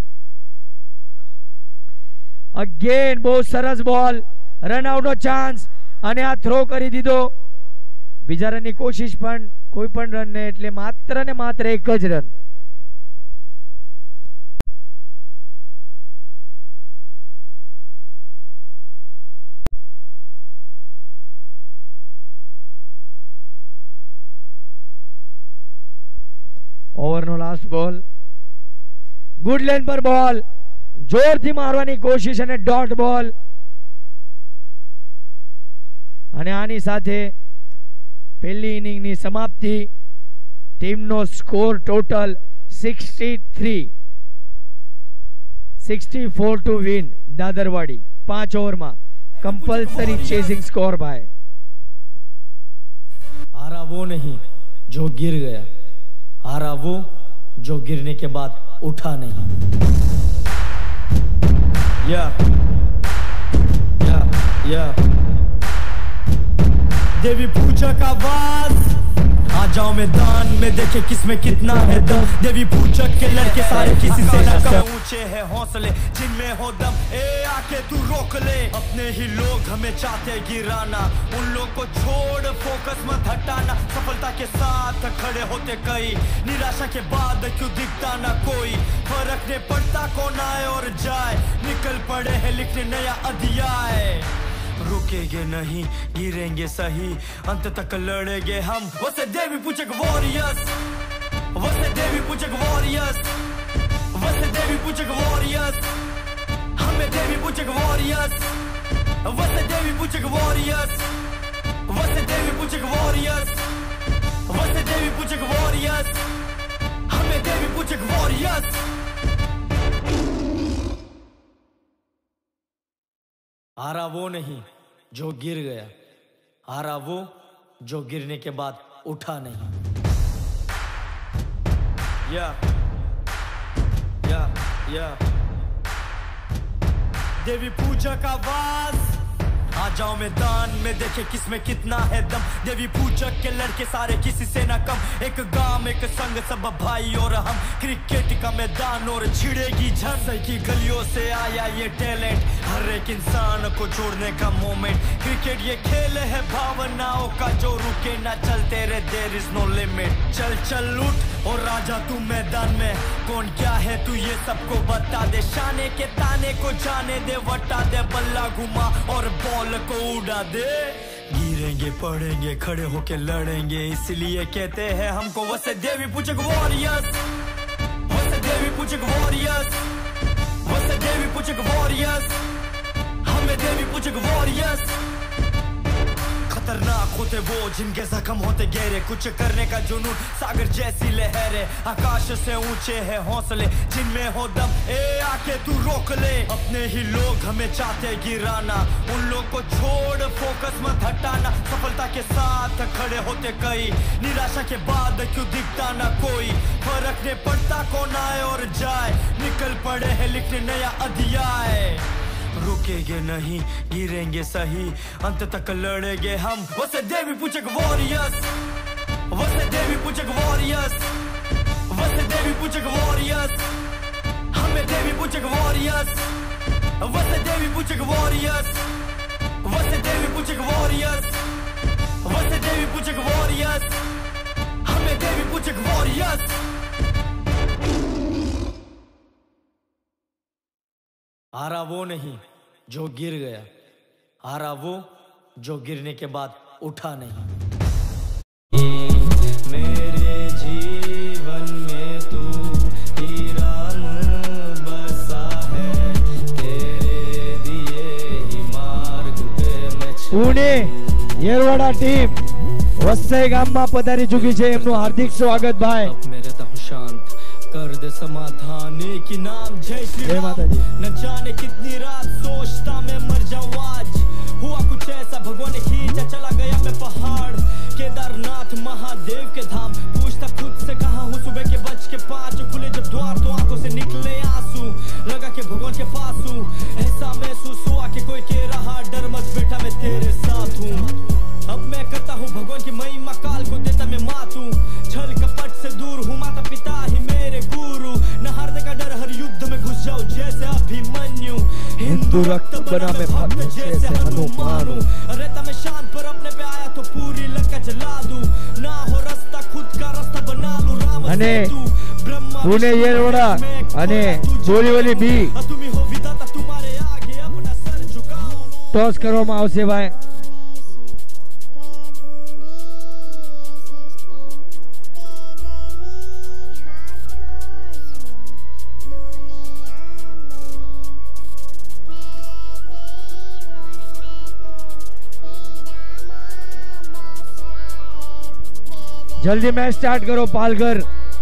અગેન બહુ સરસ બોલ, રન આઉટનો ચાન્સ અને આ થ્રો કરી દીધો. બીજા રનની કોશિશ પણ કોઈ પણ રન ને એટલે માત્ર ને માત્ર એક જ રન. ઓવરનો લાસ્ટ બોલ, ગુડ લેન પર બોલ, જોરથી મારવાની કોશિશ અને ડોટ બોલ. અને આની સાથે પહેલી ઇનિંગની સમાપ્તિ. ટીમનો score total sixty three, sixty four to win Dadarwadi. પાંચ ઓવરમાં कंपल्सरी चेजिंग स्कोर भाई. हारा वो नहीं जो गिर गया, हारा वो जो गिरने के बाद उठा नहीं. या या या देवी पूजा का आवाज, आ जाओ मैदान में देखे किसमें कितना है दम. देवी पूजक के लड़के सारे किसी से न कम. ऊंचे हैं हौसले जिनमें हो दम, ए आके तू रोक ले. अपने ही लोग हमें चाहते गिराना, उन लोग को छोड़ फोकस मत हटाना. सफलता के साथ खड़े होते कई, निराशा के बाद क्यों दिखता ना कोई. फर्क नहीं पड़ता कौन आए और जाए, निकल पड़े हैं लिखने नया अध्याय. रुकेंगे नहीं, गिरेंगे सही, अंत तक लड़ेंगे हम. वैसे देवी पूजक वॉरियर्स, वैसे देवी पूजक वॉरियर्स, वैसे देवी पूजक वॉरियर्स. हमें देवी पूजक वॉरियर्स, वैसे देवी पूजक वॉरियर्स, वैसे देवी पूजक वॉरियर्स, वैसे देवी पूजक वॉरियर्स. हमें देवी पूजक वॉरियर्स. हारा वो नहीं जो गिर गया, हारा वो जो गिरने के बाद उठा नहीं. या या या देवी पूजा का आवाज, आ जाओ मैदान में देखे किसमें कितना है दम. देवी पूजक के लड़के सारे किसी से ना कम. एक गांव एक संग सब भाई और हम, क्रिकेट का मैदान और छिड़ेगी झंड. की गलियों से आया ये टैलेंट, हर एक इंसान को जोड़ने का मोमेंट. क्रिकेट ये खेल है भावनाओं का जो रुके ना चलते रे, देयर इज नो लिमिट. चल चल उठ और राजा तू मैदान में, कौन क्या है तू ये सबको बता दे. शाने के ताने को जाने दे, वटा दे बल्ला घुमा और बॉल को उड़ा दे. गिरेंगे पड़ेंगे खड़े होके लड़ेंगे, इसलिए कहते हैं हमको वैसे देवी पूजक वॉरियर्स, वैसे देवी पूजक वॉरियर्स, वैसे देवी पूजक वॉरियर्स. हमें देवी पूजक वॉरियर्स. खतरनाक होते वो जिनके जख्म होते गहरे, कुछ करने का जुनून सागर जैसी लहरें. आकाश से ऊंचे हैं हौसले जिनमें हो दम, ए आके तू रोक ले. अपने ही लोग हमें चाहते गिराना, उन लोग को छोड़ फोकस मत हटाना. सफलता के साथ खड़े होते कई, निराशा के बाद क्यों दिखता ना कोई. फर्क नहीं पड़ता कौन आए और जाए, निकल पड़े हैं लिखने नया अध्याय. रुकेंगे नहीं, गिरेंगे सही, अंत तक लड़ेंगे हम. वैसे देवी पूजक वॉरियर्स, वैसे देवी पूजक वॉरियर्स, वैसे देवी पूजक वॉरियर्स. हमें देवी पूजक वॉरियर्स, वैसे देवी पूजक वॉरियर्स, वैसे देवी पूजक वॉरियर्स, वैसे देवी पूजक वॉरियर्स. हमें देवी पूजक वॉरियर्स. हारा वो नहीं जो गिर गया, हारा वो जो गिरने के बाद उठा नहीं. मेरे जीवन में तू ही राम बसा है, तेरे दिए ही मार्ग पे मैं. पुणे येरवाड़ा टीम વસઈ ગામમાં પધારી ચૂકી છે, એમનું હાર્દિક સ્વાગત ભાઈ. मेरे तब शांत कर दे समाधान के नाम जय श्री जय राम. माता दी. न जाने कितनी रात सोचता मैं मर जाऊं आज, हुआ कुछ ऐसा भगवान ने खींचा चला गया मैं पहाड़. केदारनाथ महादेव के धाम, पूछता खुद से कहा हूँ. सुबह के बज के पाँच खुले जब द्वार तो आंखों से निकले आंसू. लगा के भगवान के पास हूँ, ऐसा महसूस हुआ कि कोई कह रहा डर मत बेटा मैं तेरे साथ हूँ. अब मैं करता हूँ दुरक्त बना मैं भक्त जैसे हनुमान हूँ। अरे तमें शान पर अपने पे आया तो पूरी लंका जला दूं, ना हो रास्ता खुद का रास्ता बना लूं। राम અને પુણે येरवडा અને બોરીવલી બી तुम ही हो विधाता, तुम्हारे आगे अपना सर झुकाऊं। ટોસ કરવામાં આવશે ભાઈ। जल्दी मैच स्टार्ट करो पालघर।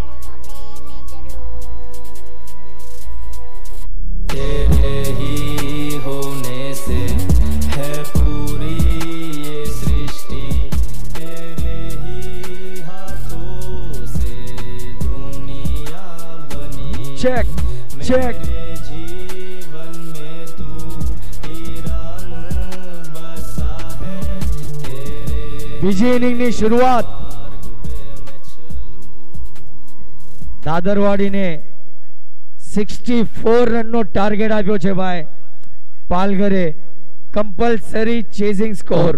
तेरे ही होने से है पूरी ये सृष्टि, तेरे ही हाथों से दुनिया बनी। चेक चेक मेरे जीवन में तू ही राम बसा है, तेरे બીજી ઇનિંગની શરૂઆત દાદરવાડીને સિક્સટી ફોર રનનો ટાર્ગેટ આપ્યો છે ભાઈ। પાલઘરે compulsory chasing score.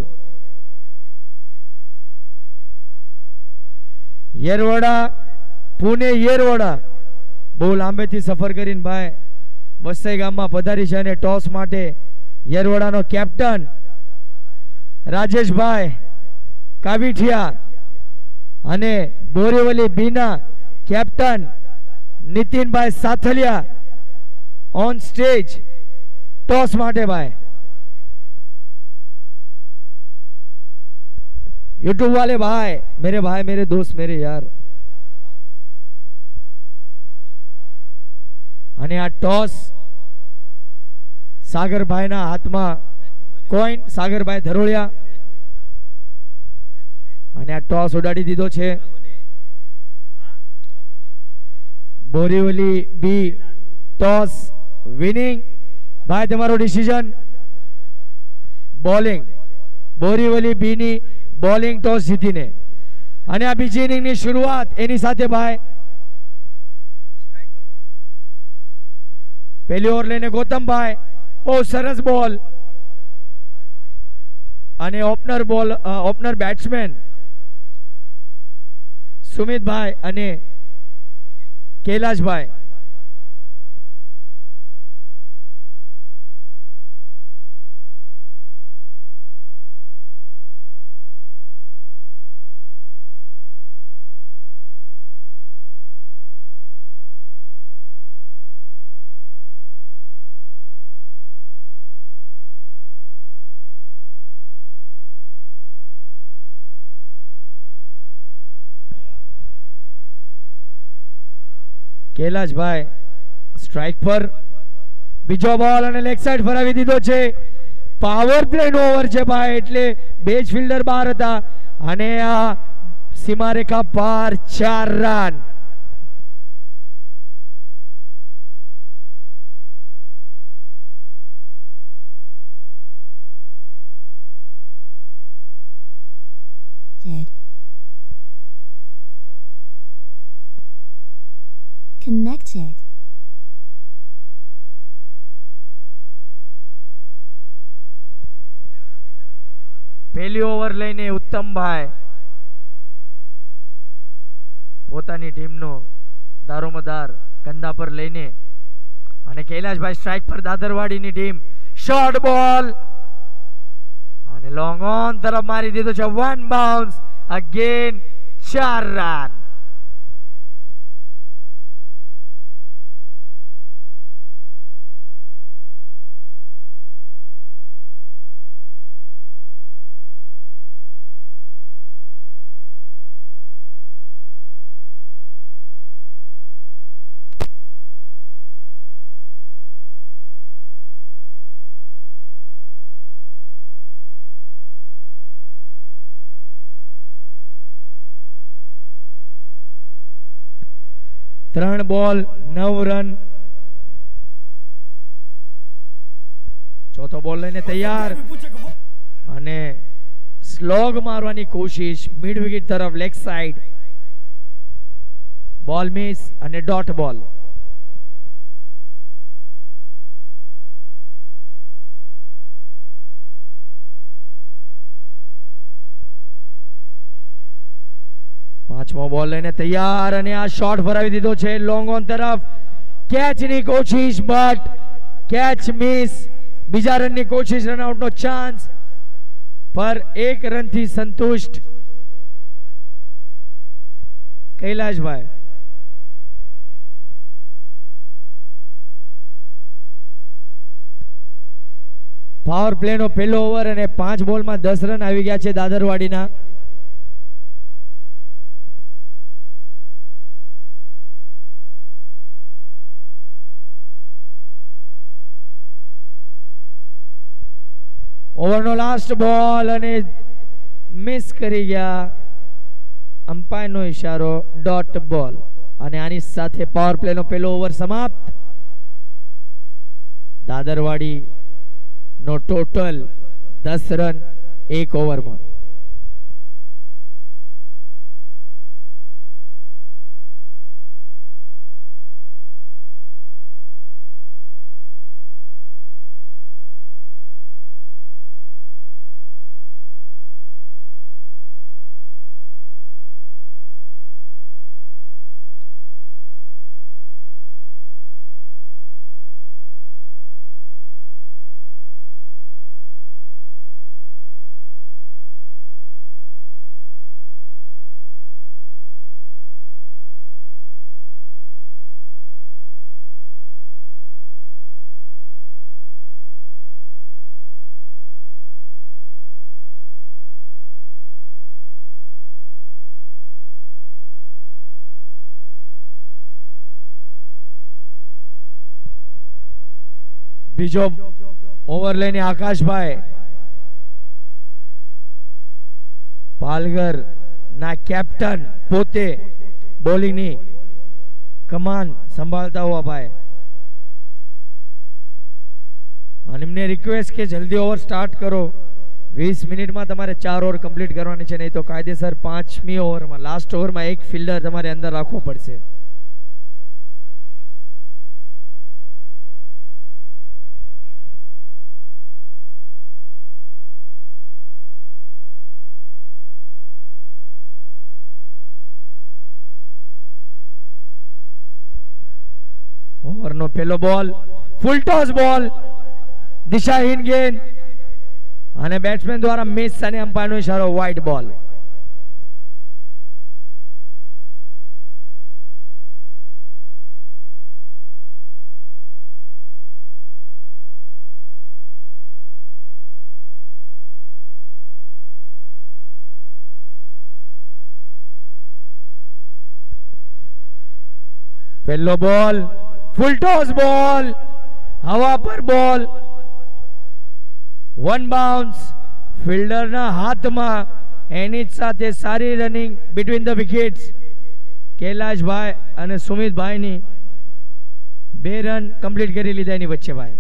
Yerwada Pune Yerwada બહુ લાંબેથી સફર કરીને ભાઈ વસઈ ગામમાં પધારી છે અને ટોસ માટે येरवडाનો કેપ્ટન રાજેશભાઈ કાવીઠિયા અને બોરીવલી બીના कैप्टन नितिन भाई साथलिया ऑन स्टेज। टॉस माटे भाई यूट्यूब वाले भाई, मेरे भाई, मेरे दोस्त, मेरे यार, અને આ ટોસ સાગરભાઈના હાથમાં કોઈન, સાગરભાઈ ધરોળિયા, અને આ ટોસ ઉડાડી દીધો છે। બોરીવલી બી ટોસ વિનિંગ ભાઈ। તમારો ડિસિઝન બોલિંગ। બોરીવલી બી ની બોલિંગ ટોસ જીતીને અને આ બીજી ઇનિંગની શરૂઆત એની સાથે ભાઈ પહેલી ઓવર લઈને ગૌતમભાઈ બહુ સરસ બોલ અને ઓપનર બોલ ઓપનર બેટ્સમેન સુમિતભાઈ અને कैलाशभाई। कैलाशभाई स्ट्राइक पर बीजो बॉल અને લેગ સાઈડ ફરાવી દીધો છે। પાવર પ્લે નો ઓવર છે ભાઈ, એટલે બે જ ફિલ્ડર બહાર હતા અને આ સીમારેખા પાર ચાર રન। Connected. પહેલી ઓવર લઈને ઉત્તમભાઈ પોતાની ટીમનો દારોમદાર કંધા પર લઈને અને કૈલાશભાઈ સ્ટ્રાઇક પર દાદરવાડીની ટીમ શોર્ટ બોલ અને લોંગ ઓન તરફ મારી દીધો છે। વન બાઉન્સ અગેન ચાર રન। ત્રણ બોલ નવ રન। ચોથો બોલ લઈને તૈયાર અને સ્લોગ મારવાની કોશિશ મિડ વિકેટ તરફ લેગ સાઈડ। બોલ મિસ અને ડોટ બોલ। પાંચમો બોલ લઈને તૈયાર અને આ શોટ ભરાવી દીધો છે લોંગ ઓન તરફ. કેચની કોશિશ બટ કેચ મિસ. બીજા રનની કોશિશ, રનઆઉટનો ચાન્સ પર એક રનથી સંતુષ્ટ કૈલાશભાઈ. પાવર પ્લે નો પહેલો ઓવર અને પાંચ બોલમાં દસ રન આવી ગયા છે દાદરવાડીના. ઓવરનો લાસ્ટ બોલ અને મિસ કરી ગયા. અમ્પાયરનો ઇશારો, ડોટ બોલ. અને આની સાથે પાવર પ્લે નો પહેલો ઓવર સમાપ્ત. દાદરવાડી નો ટોટલ દસ રન એક ઓવરમાં. બીજો ઓવર લઈને આકાશભાઈ પાલઘર ના કેપ્ટન પોતે બોલિંગની કમાન સંભાળતા હોવા ભાઈ. અને એમને રિક્વેસ્ટ કે જલ્દી ઓવર સ્ટાર્ટ કરો. વીસ મિનિટમાં તમારે ચાર ઓવર કમ્પ્લીટ કરવાની છે, નહીં તો કાયદેસર પાંચમી ઓવરમાં લાસ્ટ ઓવરમાં એક ફિલ્ડર તમારે અંદર રાખવો પડશે. ઓવરનો પહેલો બોલ ફૂલ ટોસ બોલ, દિશાહીન ગેન અને બેટ્સમેન દ્વારા મિસ અને અમ્પાયરનો ઇશારો વાઇડ બોલ. પહેલો બોલ ફૂલ ટોસ બોલ, હવા પર બોલ, વન બાઉન્સ ફિલ્ડરના હાથમાં. એની જ સાથે સારી રનિંગ બિટવીન ધ વિકેટ્સ. કૈલાશભાઈ અને સુમિતભાઈની બે રન કમ્પ્લીટ કરી લીધા એની વચ્ચે ભાઈ.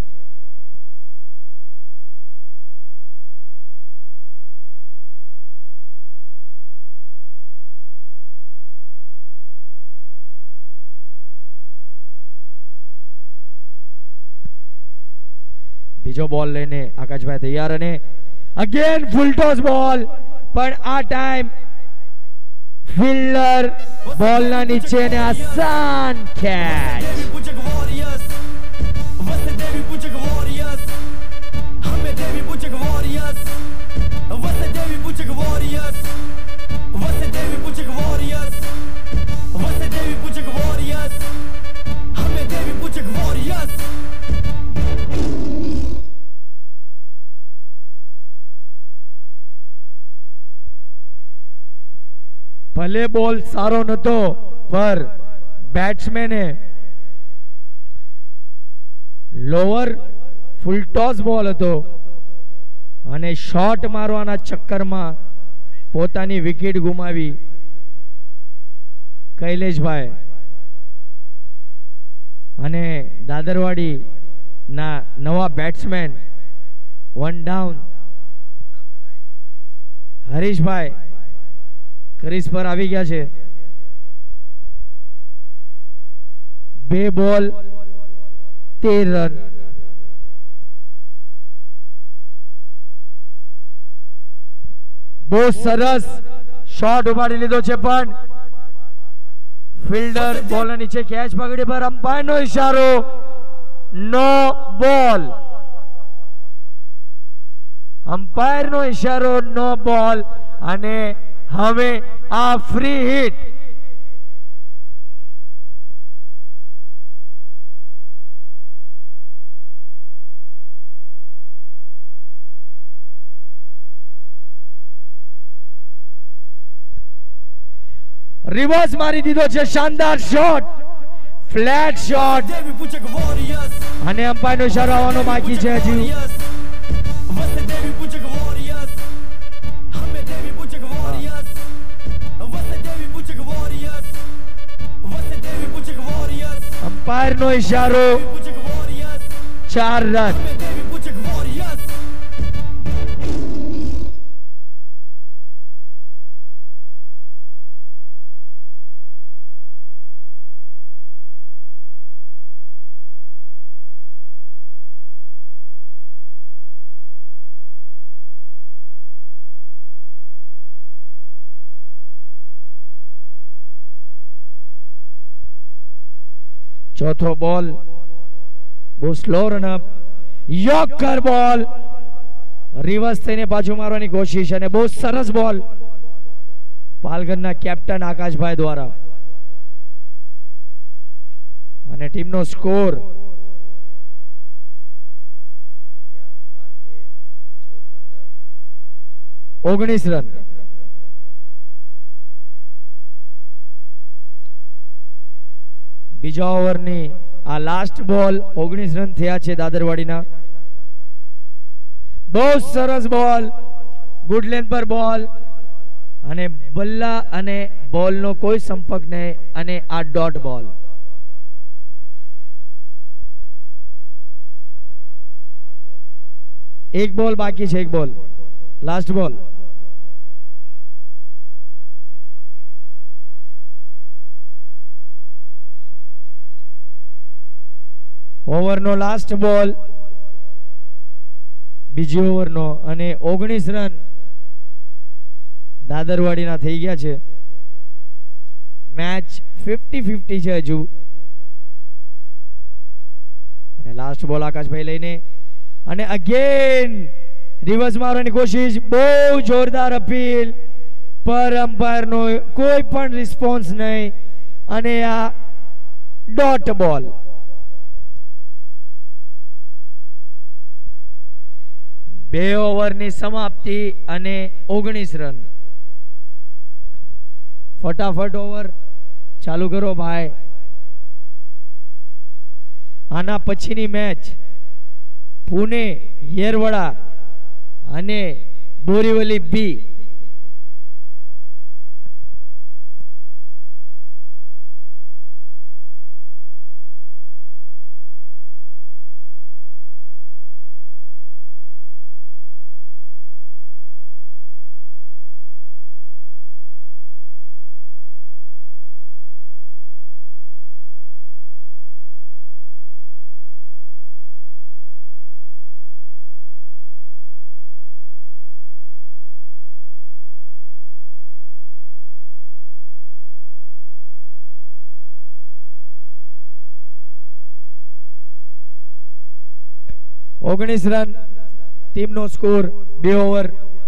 બીજો બોલ લઈને આકાશભાઈ તૈયાર અને અગેન ફૂલ ટોસ બોલ, પણ આ ટાઈમ ફિલ્ડર બોલના નીચે અને આસાન કેચ. ભલે બોલ સારો નતો, પર બેટ્સમેને લોઅર ફૂલ ટોસ બોલ હતો અને શોટ મારવાના ચક્કરમાં પોતાની વિકેટ ગુમાવી કૈલેશભાઈ. અને દાદરવાડી ના નવા બેટ્સમેન વન ડાઉન હરીશભાઈ ક્રીઝ પર આવી ગયા છે. બે બોલ તેર રન. બહુ સરસ શોટ ઉપાડી લીધો છે, પણ ફિલ્ડર બોલ નીચે કેચ પકડી પર અમ્પાયર નો ઇશારો નો બોલ અમ્પાયર નો ઇશારો નો બોલ અને હવે આ ફ્રી હિટ રિવર્સ મારી દીધો છે શાનદાર શોટ ફ્લેટ શોટ અને અમ્પાયર નો ઇશારો આવવાનો બાકી છે હજી અમ્પાયર નો ઇશારો ચાર રન ચોથો બોલ બહુ slow run up yorker ball reverse થઈને પાછું મારવાની કોશિશ અને બહુ સરસ બોલ પાલઘરના કેપ્ટન આકાશભાઈ દ્વારા અને ટીમનો સ્કોર ઓગણીસ રન બીજા ઓવરની આ લાસ્ટ બોલ ઓગણીસ રન થયા છે દાદરવાડીના બહુ સરસ બોલ ગુડ લેન્થ પર બોલ અને બલ્લા અને બોલનો કોઈ સંપર્ક નહીં અને આ ડોટ બોલ એક બોલ બાકી છે એક બોલ લાસ્ટ બોલ ઓવરનો લાસ્ટ બોલ બીજી ઓવરનો અને ઓગણીસ રન દાદરવાડીના થઈ ગયા છે મેચ ફિફ્ટી ફિફ્ટી છે હજુ અને લાસ્ટ બોલ આકાશભાઈ લઈને અને અગેન રિવર્સ મારવાની કોશિશ બહુ જોરદાર અપીલ પર અમ્પાયર નો કોઈ પણ રિસ્પોન્સ નહીં અને આ ડોટ બોલ બે ઓવરની સમાપ્તિ અને ઓગણીસ રન ફટાફટ ઓવર ચાલુ કરો ભાઈ આના પછીની મેચ પુણે યેરવડા અને બોરીવલી બી ઓગણીસ રન ટીમનો સ્કોર બે ઓવર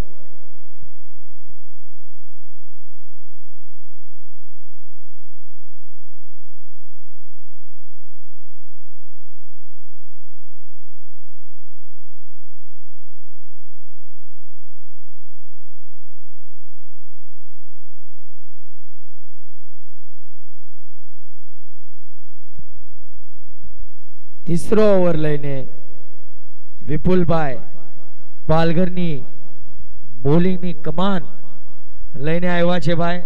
तीसरो ओवर लईने विपुलभाई पालघरनी बोलिंगनी कमान लईने आव्या छे भाई।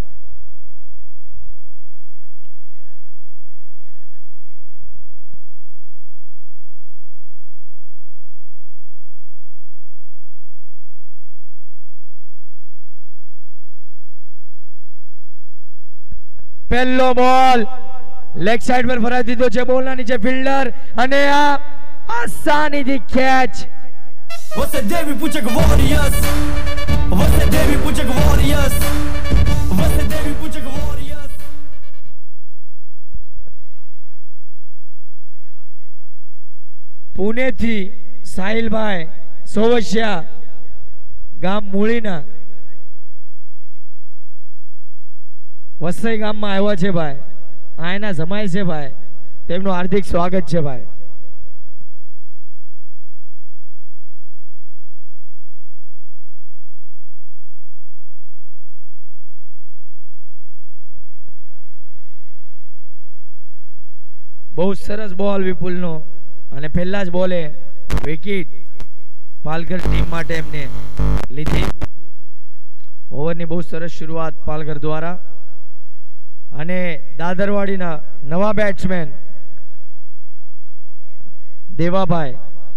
पहलो बॉल लेग साइड पर फराई दीधो छे, बॉल ना नीचे फील्डर अने आ आसानी थी catch. What's the day we put your warriors? What's the day we put your warriors? What's the day we put your warriors? Pune थी साहिल भाई सोवशिया गाम मूळीना वसई गाम में आव्या छे भाई आयना जमाय छे भाई तेमનું हार्दिक स्वागत छे भाई। बहुत सरस बॉल विपुल नो અને પહેલા જ બોલે વિકેટ પાલઘર ટીમ માટે એમને લીધી। ઓવરની બહુ સરસ શરૂઆત પાલઘર દ્વારા અને દાદરવાડીના નવા બેટ્સમેન દેવાભાઈ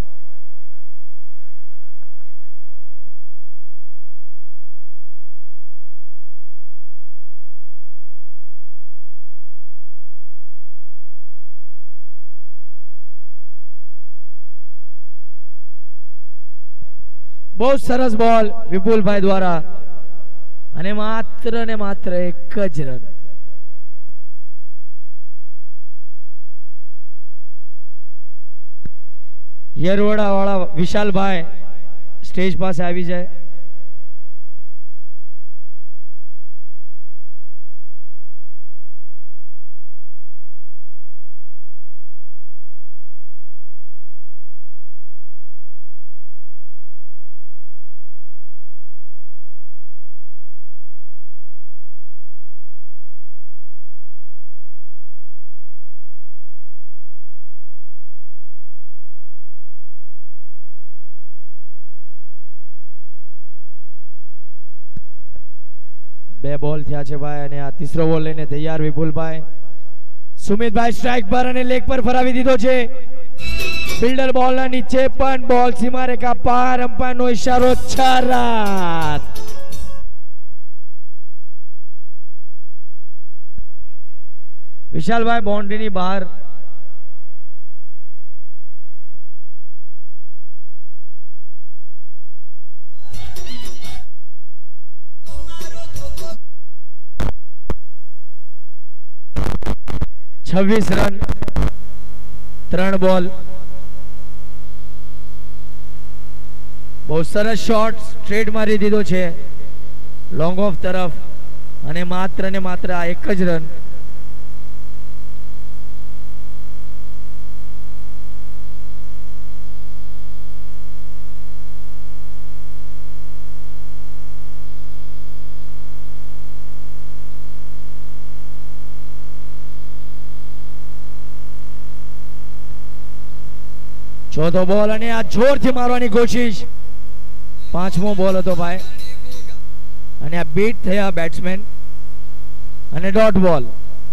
बहुत सरस बॉल विपुल भाई द्वारा અને માત્ર ને માત્ર એક જ રન। યરવડા વાળા વિશાલ ભાઈ સ્ટેજ પાસે આવી જાય। બે બોલ થયા છે ભાઈ અને આ ત્રીજો બોલ લઈને તૈયાર વિપુલભાઈ। સુમિતભાઈ સ્ટ્રાઇક પર અને લેગ પર ફરાવી દીધો છે। ફિલ્ડર બોલના નીચે પણ બોલ સીમા રેખા પાર અંપાયરનો ઈશારો ચાર રન। વિશાલભાઈ બાઉન્ડ્રીની બહાર छब्बीस रन त्रण बॉल। बहुत सरस शॉट स्ट्रेट मारी दीधो छे लॉन्ग ऑफ तरफ અને માત્ર ને માત્ર આ એક જ રન। चौथो बॉल અને આ જોરથી મારવાની કોશિશ। પાંચમો બોલ હતો ભાઈ અને આ બીટ થયા બેટ્સમેન અને ડોટ બોલ।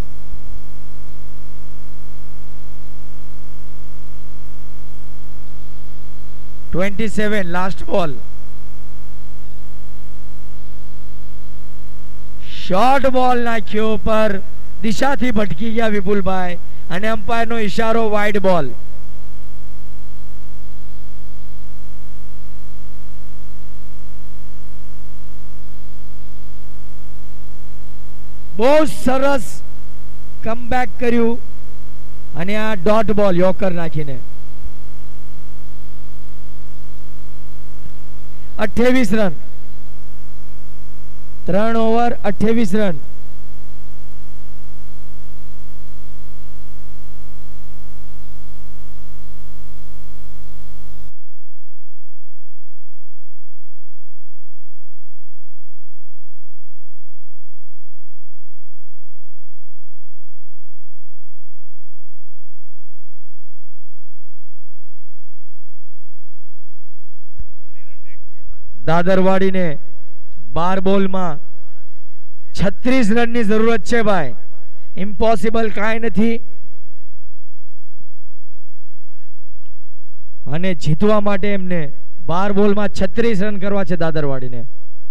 सत्ताईस लास्ट बॉल। शॉर्ट बॉल નાખ્યો પર દિશાથી ભટકી ગયા વિપુલભાઈ અને અમ્પાયરનો ઈશારો વાઇડ બોલ। बहुत सरस कमबैक કર્યું અને આ ડોટ બોલ યોકર નાખીને अट्ठाईस रन ત્રણ ઓવર अट्ठाईस रन। दादरवाड़ी ने बार बॉल में छत्रीस रन की जरूरत है भाई। इम्पॉसिबल काई नहीं અને જીતવા માટે એમને બાર બોલ માં છત્રીસ રન કરવા છે દાદરવાડીને।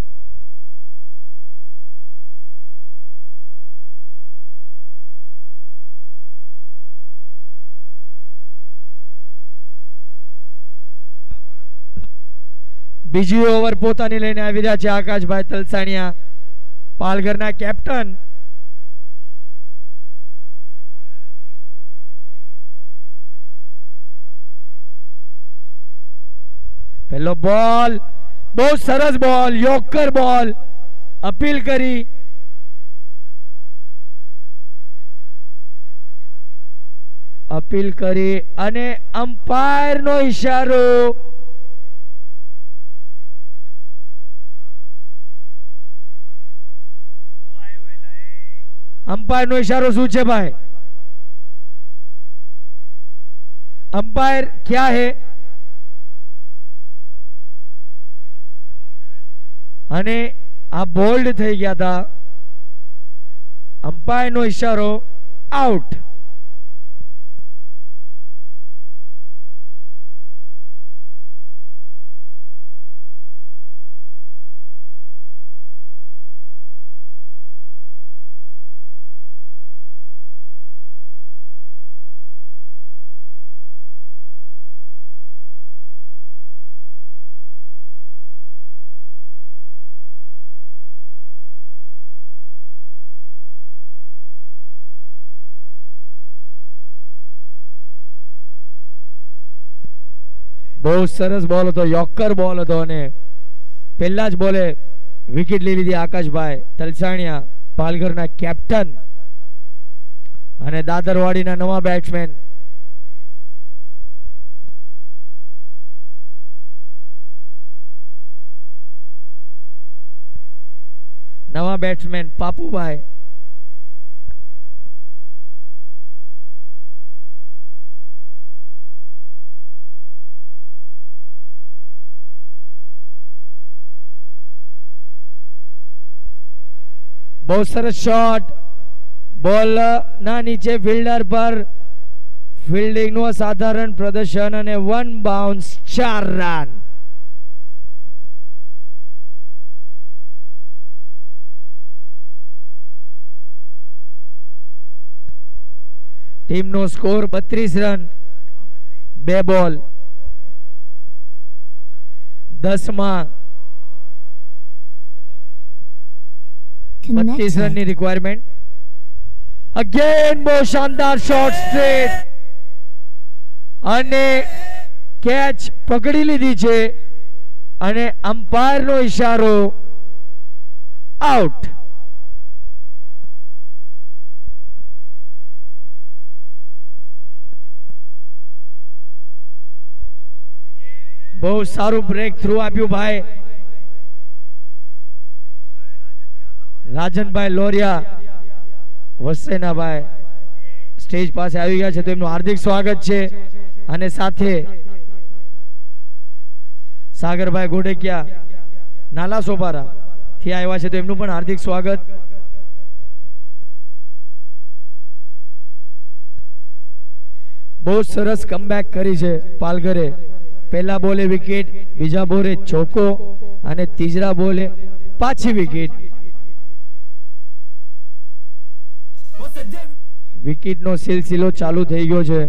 બીજી ઓવર પોતાની લઈને આવી રહ્યા છે આકાશભાઈ તલસાણિયા, પાલઘરના કેપ્ટન। પેલો બોલ બહુ સરસ બોલ, યોકર બોલ, અપીલ કરી. અપીલ કરી અને અમ્પાયર નો ઈશારો. અમ્પાયર નો ઈશારો શું છે ભાઈ? अंपायर क्या है? અને આ બોલ્ડ થઈ ગયા હતા. અંપાયર નો ઈશારો આઉટ. બહુ સરસ બોલ હતો, યોકર બોલ હતો અને પહેલા જ બોલે વિકેટ લઈ લીધી આકાશભાઈ તલસાણિયા, પાલઘરના કેપ્ટન અને દાદરવાડીના નવા બેટ્સમેન. નવા બેટ્સમેન પાપુભાઈ. બહુ સરસ શોટ, બોલ ના નીચે ફિલ્ડર પર, ફિલ્ડિંગ નું અસાધારણ પ્રદર્શન અને વન બાઉન્સ, ચાર રન. ટીમ નો સ્કોર બત્રીસ રન, બે બોલ, દસ માં બત્રીસ રનની રિક્વાયરમેન્ટ. અગેન બહુ શાનદાર શોટ સ્ટ્રેટ અને કેચ પકડી લીધી છે અને અમ્પાયર નો ઈશારો આઉટ. બહુ સારું બ્રેક થ્રુ આપ્યું ભાઈ રાજનભાઈ લોરિયા વસેનાભાઈ સ્ટેજ પાસે આવી ગયા છે તો એમનું હાર્દિક સ્વાગત છે. અને સાથે સાગરભાઈ ગોડેકિયા નાલા સોપારા થી આવ્યા છે તો એમનું પણ હાર્દિક સ્વાગત. બહુ સરસ કમબેક કરી છે પાલઘરે. પહેલા બોલે વિકેટ, બીજા બોલે ચોકો અને ત્રીજા બોલે પાછી વિકેટ. વિકેટ નો સિલસિલો ચાલુ થઈ ગયો છે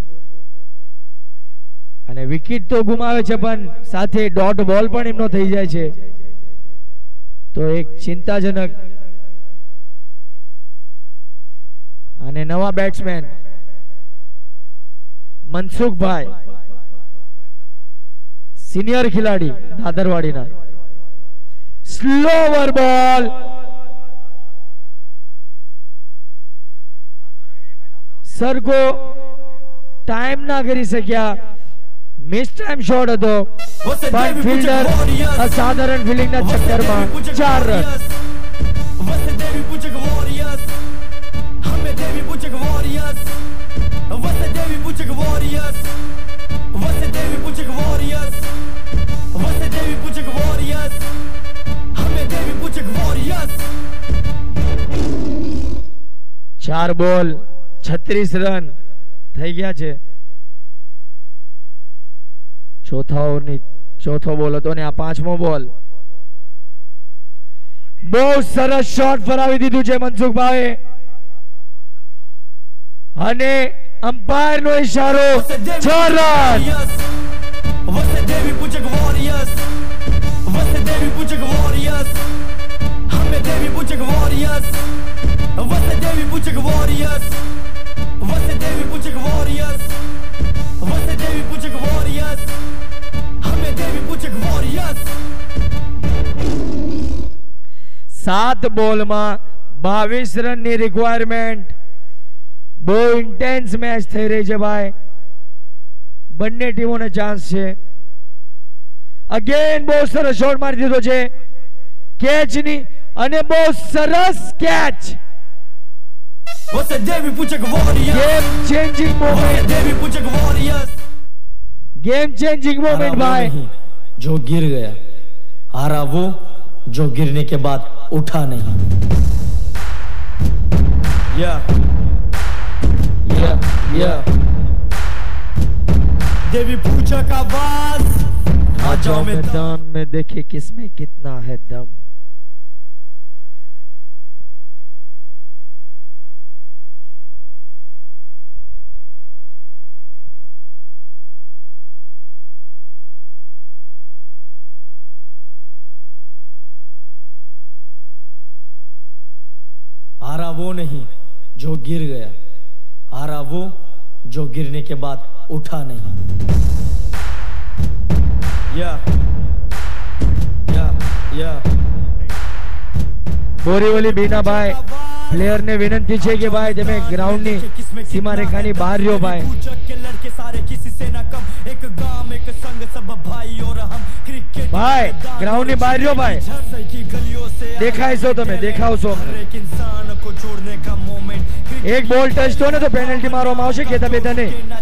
અને વિકેટ તો ગુમાવે છે પણ સાથે ડોટ બોલ પણ એમનો થઈ જાય છે તો એક ચિંતાજનક. અને નવા બેટ્સમેન મનસુખભાઈ, સિનિયર ખેલાડી દાદરવાડીના. સ્લોવર બોલ, સરખો ટાઈમ ના કરી શક્યા, મિસ ટાઈમ શોટ હતો પણ ફિલ્ડર અસાધારણ ફિલ્ડિંગ ના ચક્કરમાં ચાર રન. ચાર બોલ છત્રીસ રન થઈ ગયા છે. ચોથા ઓવરની ચોથો બોલ હતો ને આ પાંચમો બોલ. બહુ સરસ શોટ ફરાવી દીધું છે મનસુખભાઈ અને અમ્પાયર નો ઈશારો છ રન. સાત બોલમાં બાવીસ રનની રિક્વાયરમેન્ટ. બહુ ઇન્ટેન્સ મેચ થઈ રહી છે ભાઈ, બંને ટીમોને ચાન્સ છે. અગેન બહુ સરસ શોટ મારી દીધો છે કેચની, અને બહુ સરસ catch. Game changing moment, game changing moment भाई. जो गिर गया, हारा वो जो गिरने के बाद उठा नहीं. या या या देवी पूछक आवाज, आ जाओ मैदान में देखे किसमें कितना है दम. हारा वो नहीं जो गिर गया, हारा वो जो गिरने के बाद उठा नहीं. या या या બોરીવલી બીના ભાઈ, પ્લેયર ને વિનંતી છે કે ભાઈ તમે ગ્રાઉન્ડ ની સીમા રેખાની બહાર રહ્યો ભાઈ. ભાઈ ગ્રાઉન્ડ ની બહાર રહ્યો ભાઈ, દેખાય છો તમે, દેખાવ છો. એક બોલ ટચ તો ને તો પેનલ્ટી મારવામાં આવશે કે તમે તને.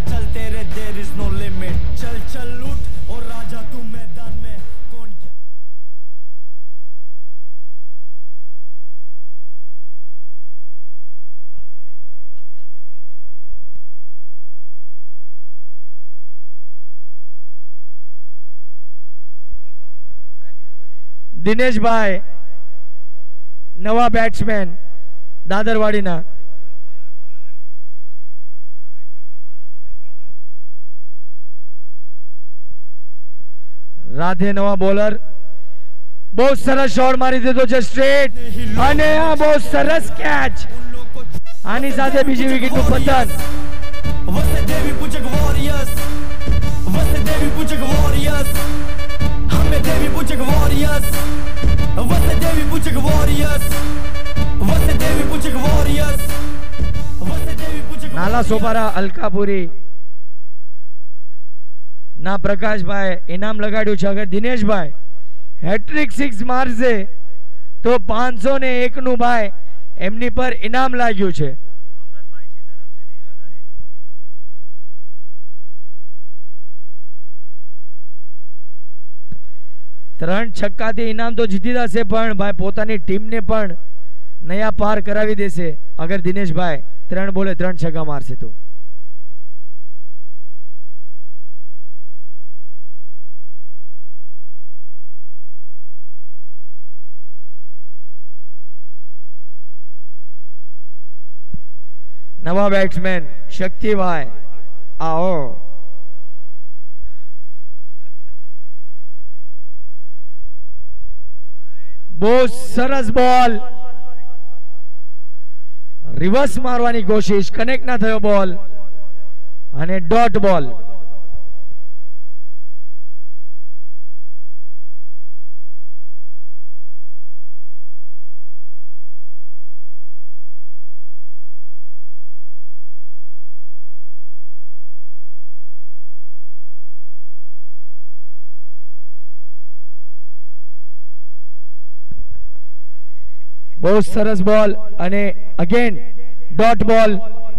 દિનેશભાઈ નવા બેટ્સમેન દાદરવાડીના. રાધે નવા બોલર, બહુ સરસ શોટ મારી દીધો છે સ્ટ્રેટ, અને આ બહુ સરસ કેચ. આની સાથે બીજી વિકેટનું પતન. નાલા સોપારા અલકાપુરી ના પ્રકાશભાઈ ઇનામ લગાડ્યું છે. અગર દિનેશભાઈ હેટ્રિક સિક્સ મારશે તો પાંચસો ને એક નું ભાઈ એમની પર ઇનામ લાગ્યું છે. ત્રણ છક્કાથી ઇનામ તો જીતી જશે, પણ ભાઈ પોતાની ટીમને પણ નયા પાર કરાવી દેશે અગર દિનેશભાઈ ત્રણ બોલે ત્રણ છક્કા મારશે તો. નવા બેટ્સમેન શક્તિભાઈ આવો. બહુ સરસ બોલ, રિવર્સ મારવાની કોશિશ, કનેક્ટ ના થયો બોલ, અને ડોટ બોલ. બહુ સરસ બોલ, અને અગેન ડોટ બોલ.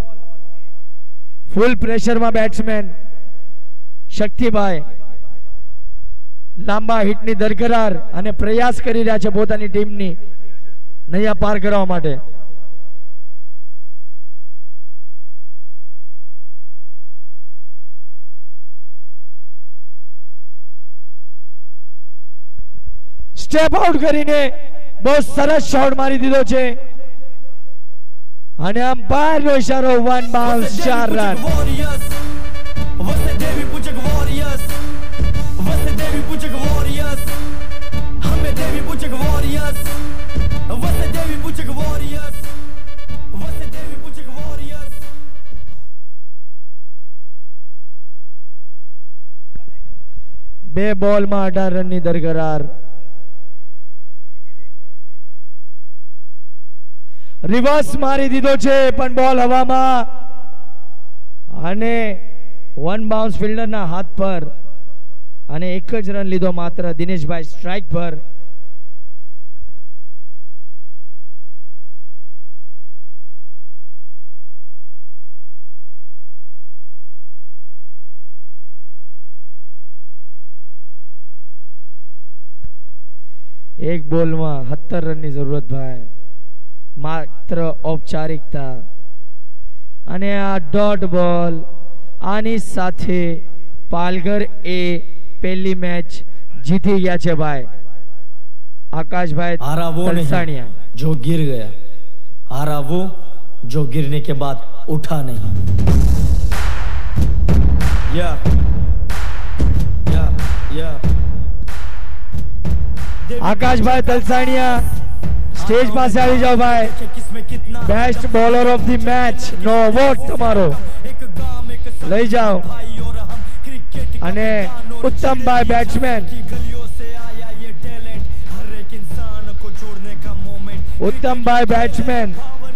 ફૂલ પ્રેશરમાં બેટ્સમેન શક્તિભાઈ લાંબા હિટની દરકરાર અને પ્રયાસ કરી રહ્યા છે પોતાની ટીમની નૈયા પાર કરવા માટે. સ્ટેપ આઉટ કરીને બહુ સરસ શોટ મારી દીધો છે, અને અમ્પાયર નો ઇશારો વન બાઉન્સ ચાર રન. બે બોલમાં અઢાર રનની દરકરાર. રિવર્સ મારી દીધો છે પણ બોલ હવામાં અને વન બાઉન્સ ફિલ્ડરના હાથ પર અને એક જ રન લીધો માત્ર દિનેશભાઈ સ્ટ્રાઇક પર. એક બોલમાં સત્તર રનની જરૂરત ભાઈ, માત્ર ઔપચારિકતા. અને આ ડોટ બોલ, આની સાથે પાલઘર એ પહેલી મેચ જીતી ગયા છે ભાઈ. आकाशभाई हारा वो नहीं जो गिर गया, हारा वो जो गिरने के बाद उठा नहीं. या या या आकाशभाई तलसाणिया स्टेज પાસે આવી જાઓ ભાઈ. Best bowler of the match નો વોટ તમારો લઈ જાઓ. અને ઉત્તમભાઈ બેટ્સમેન, उत्तम भाई बैट्समैन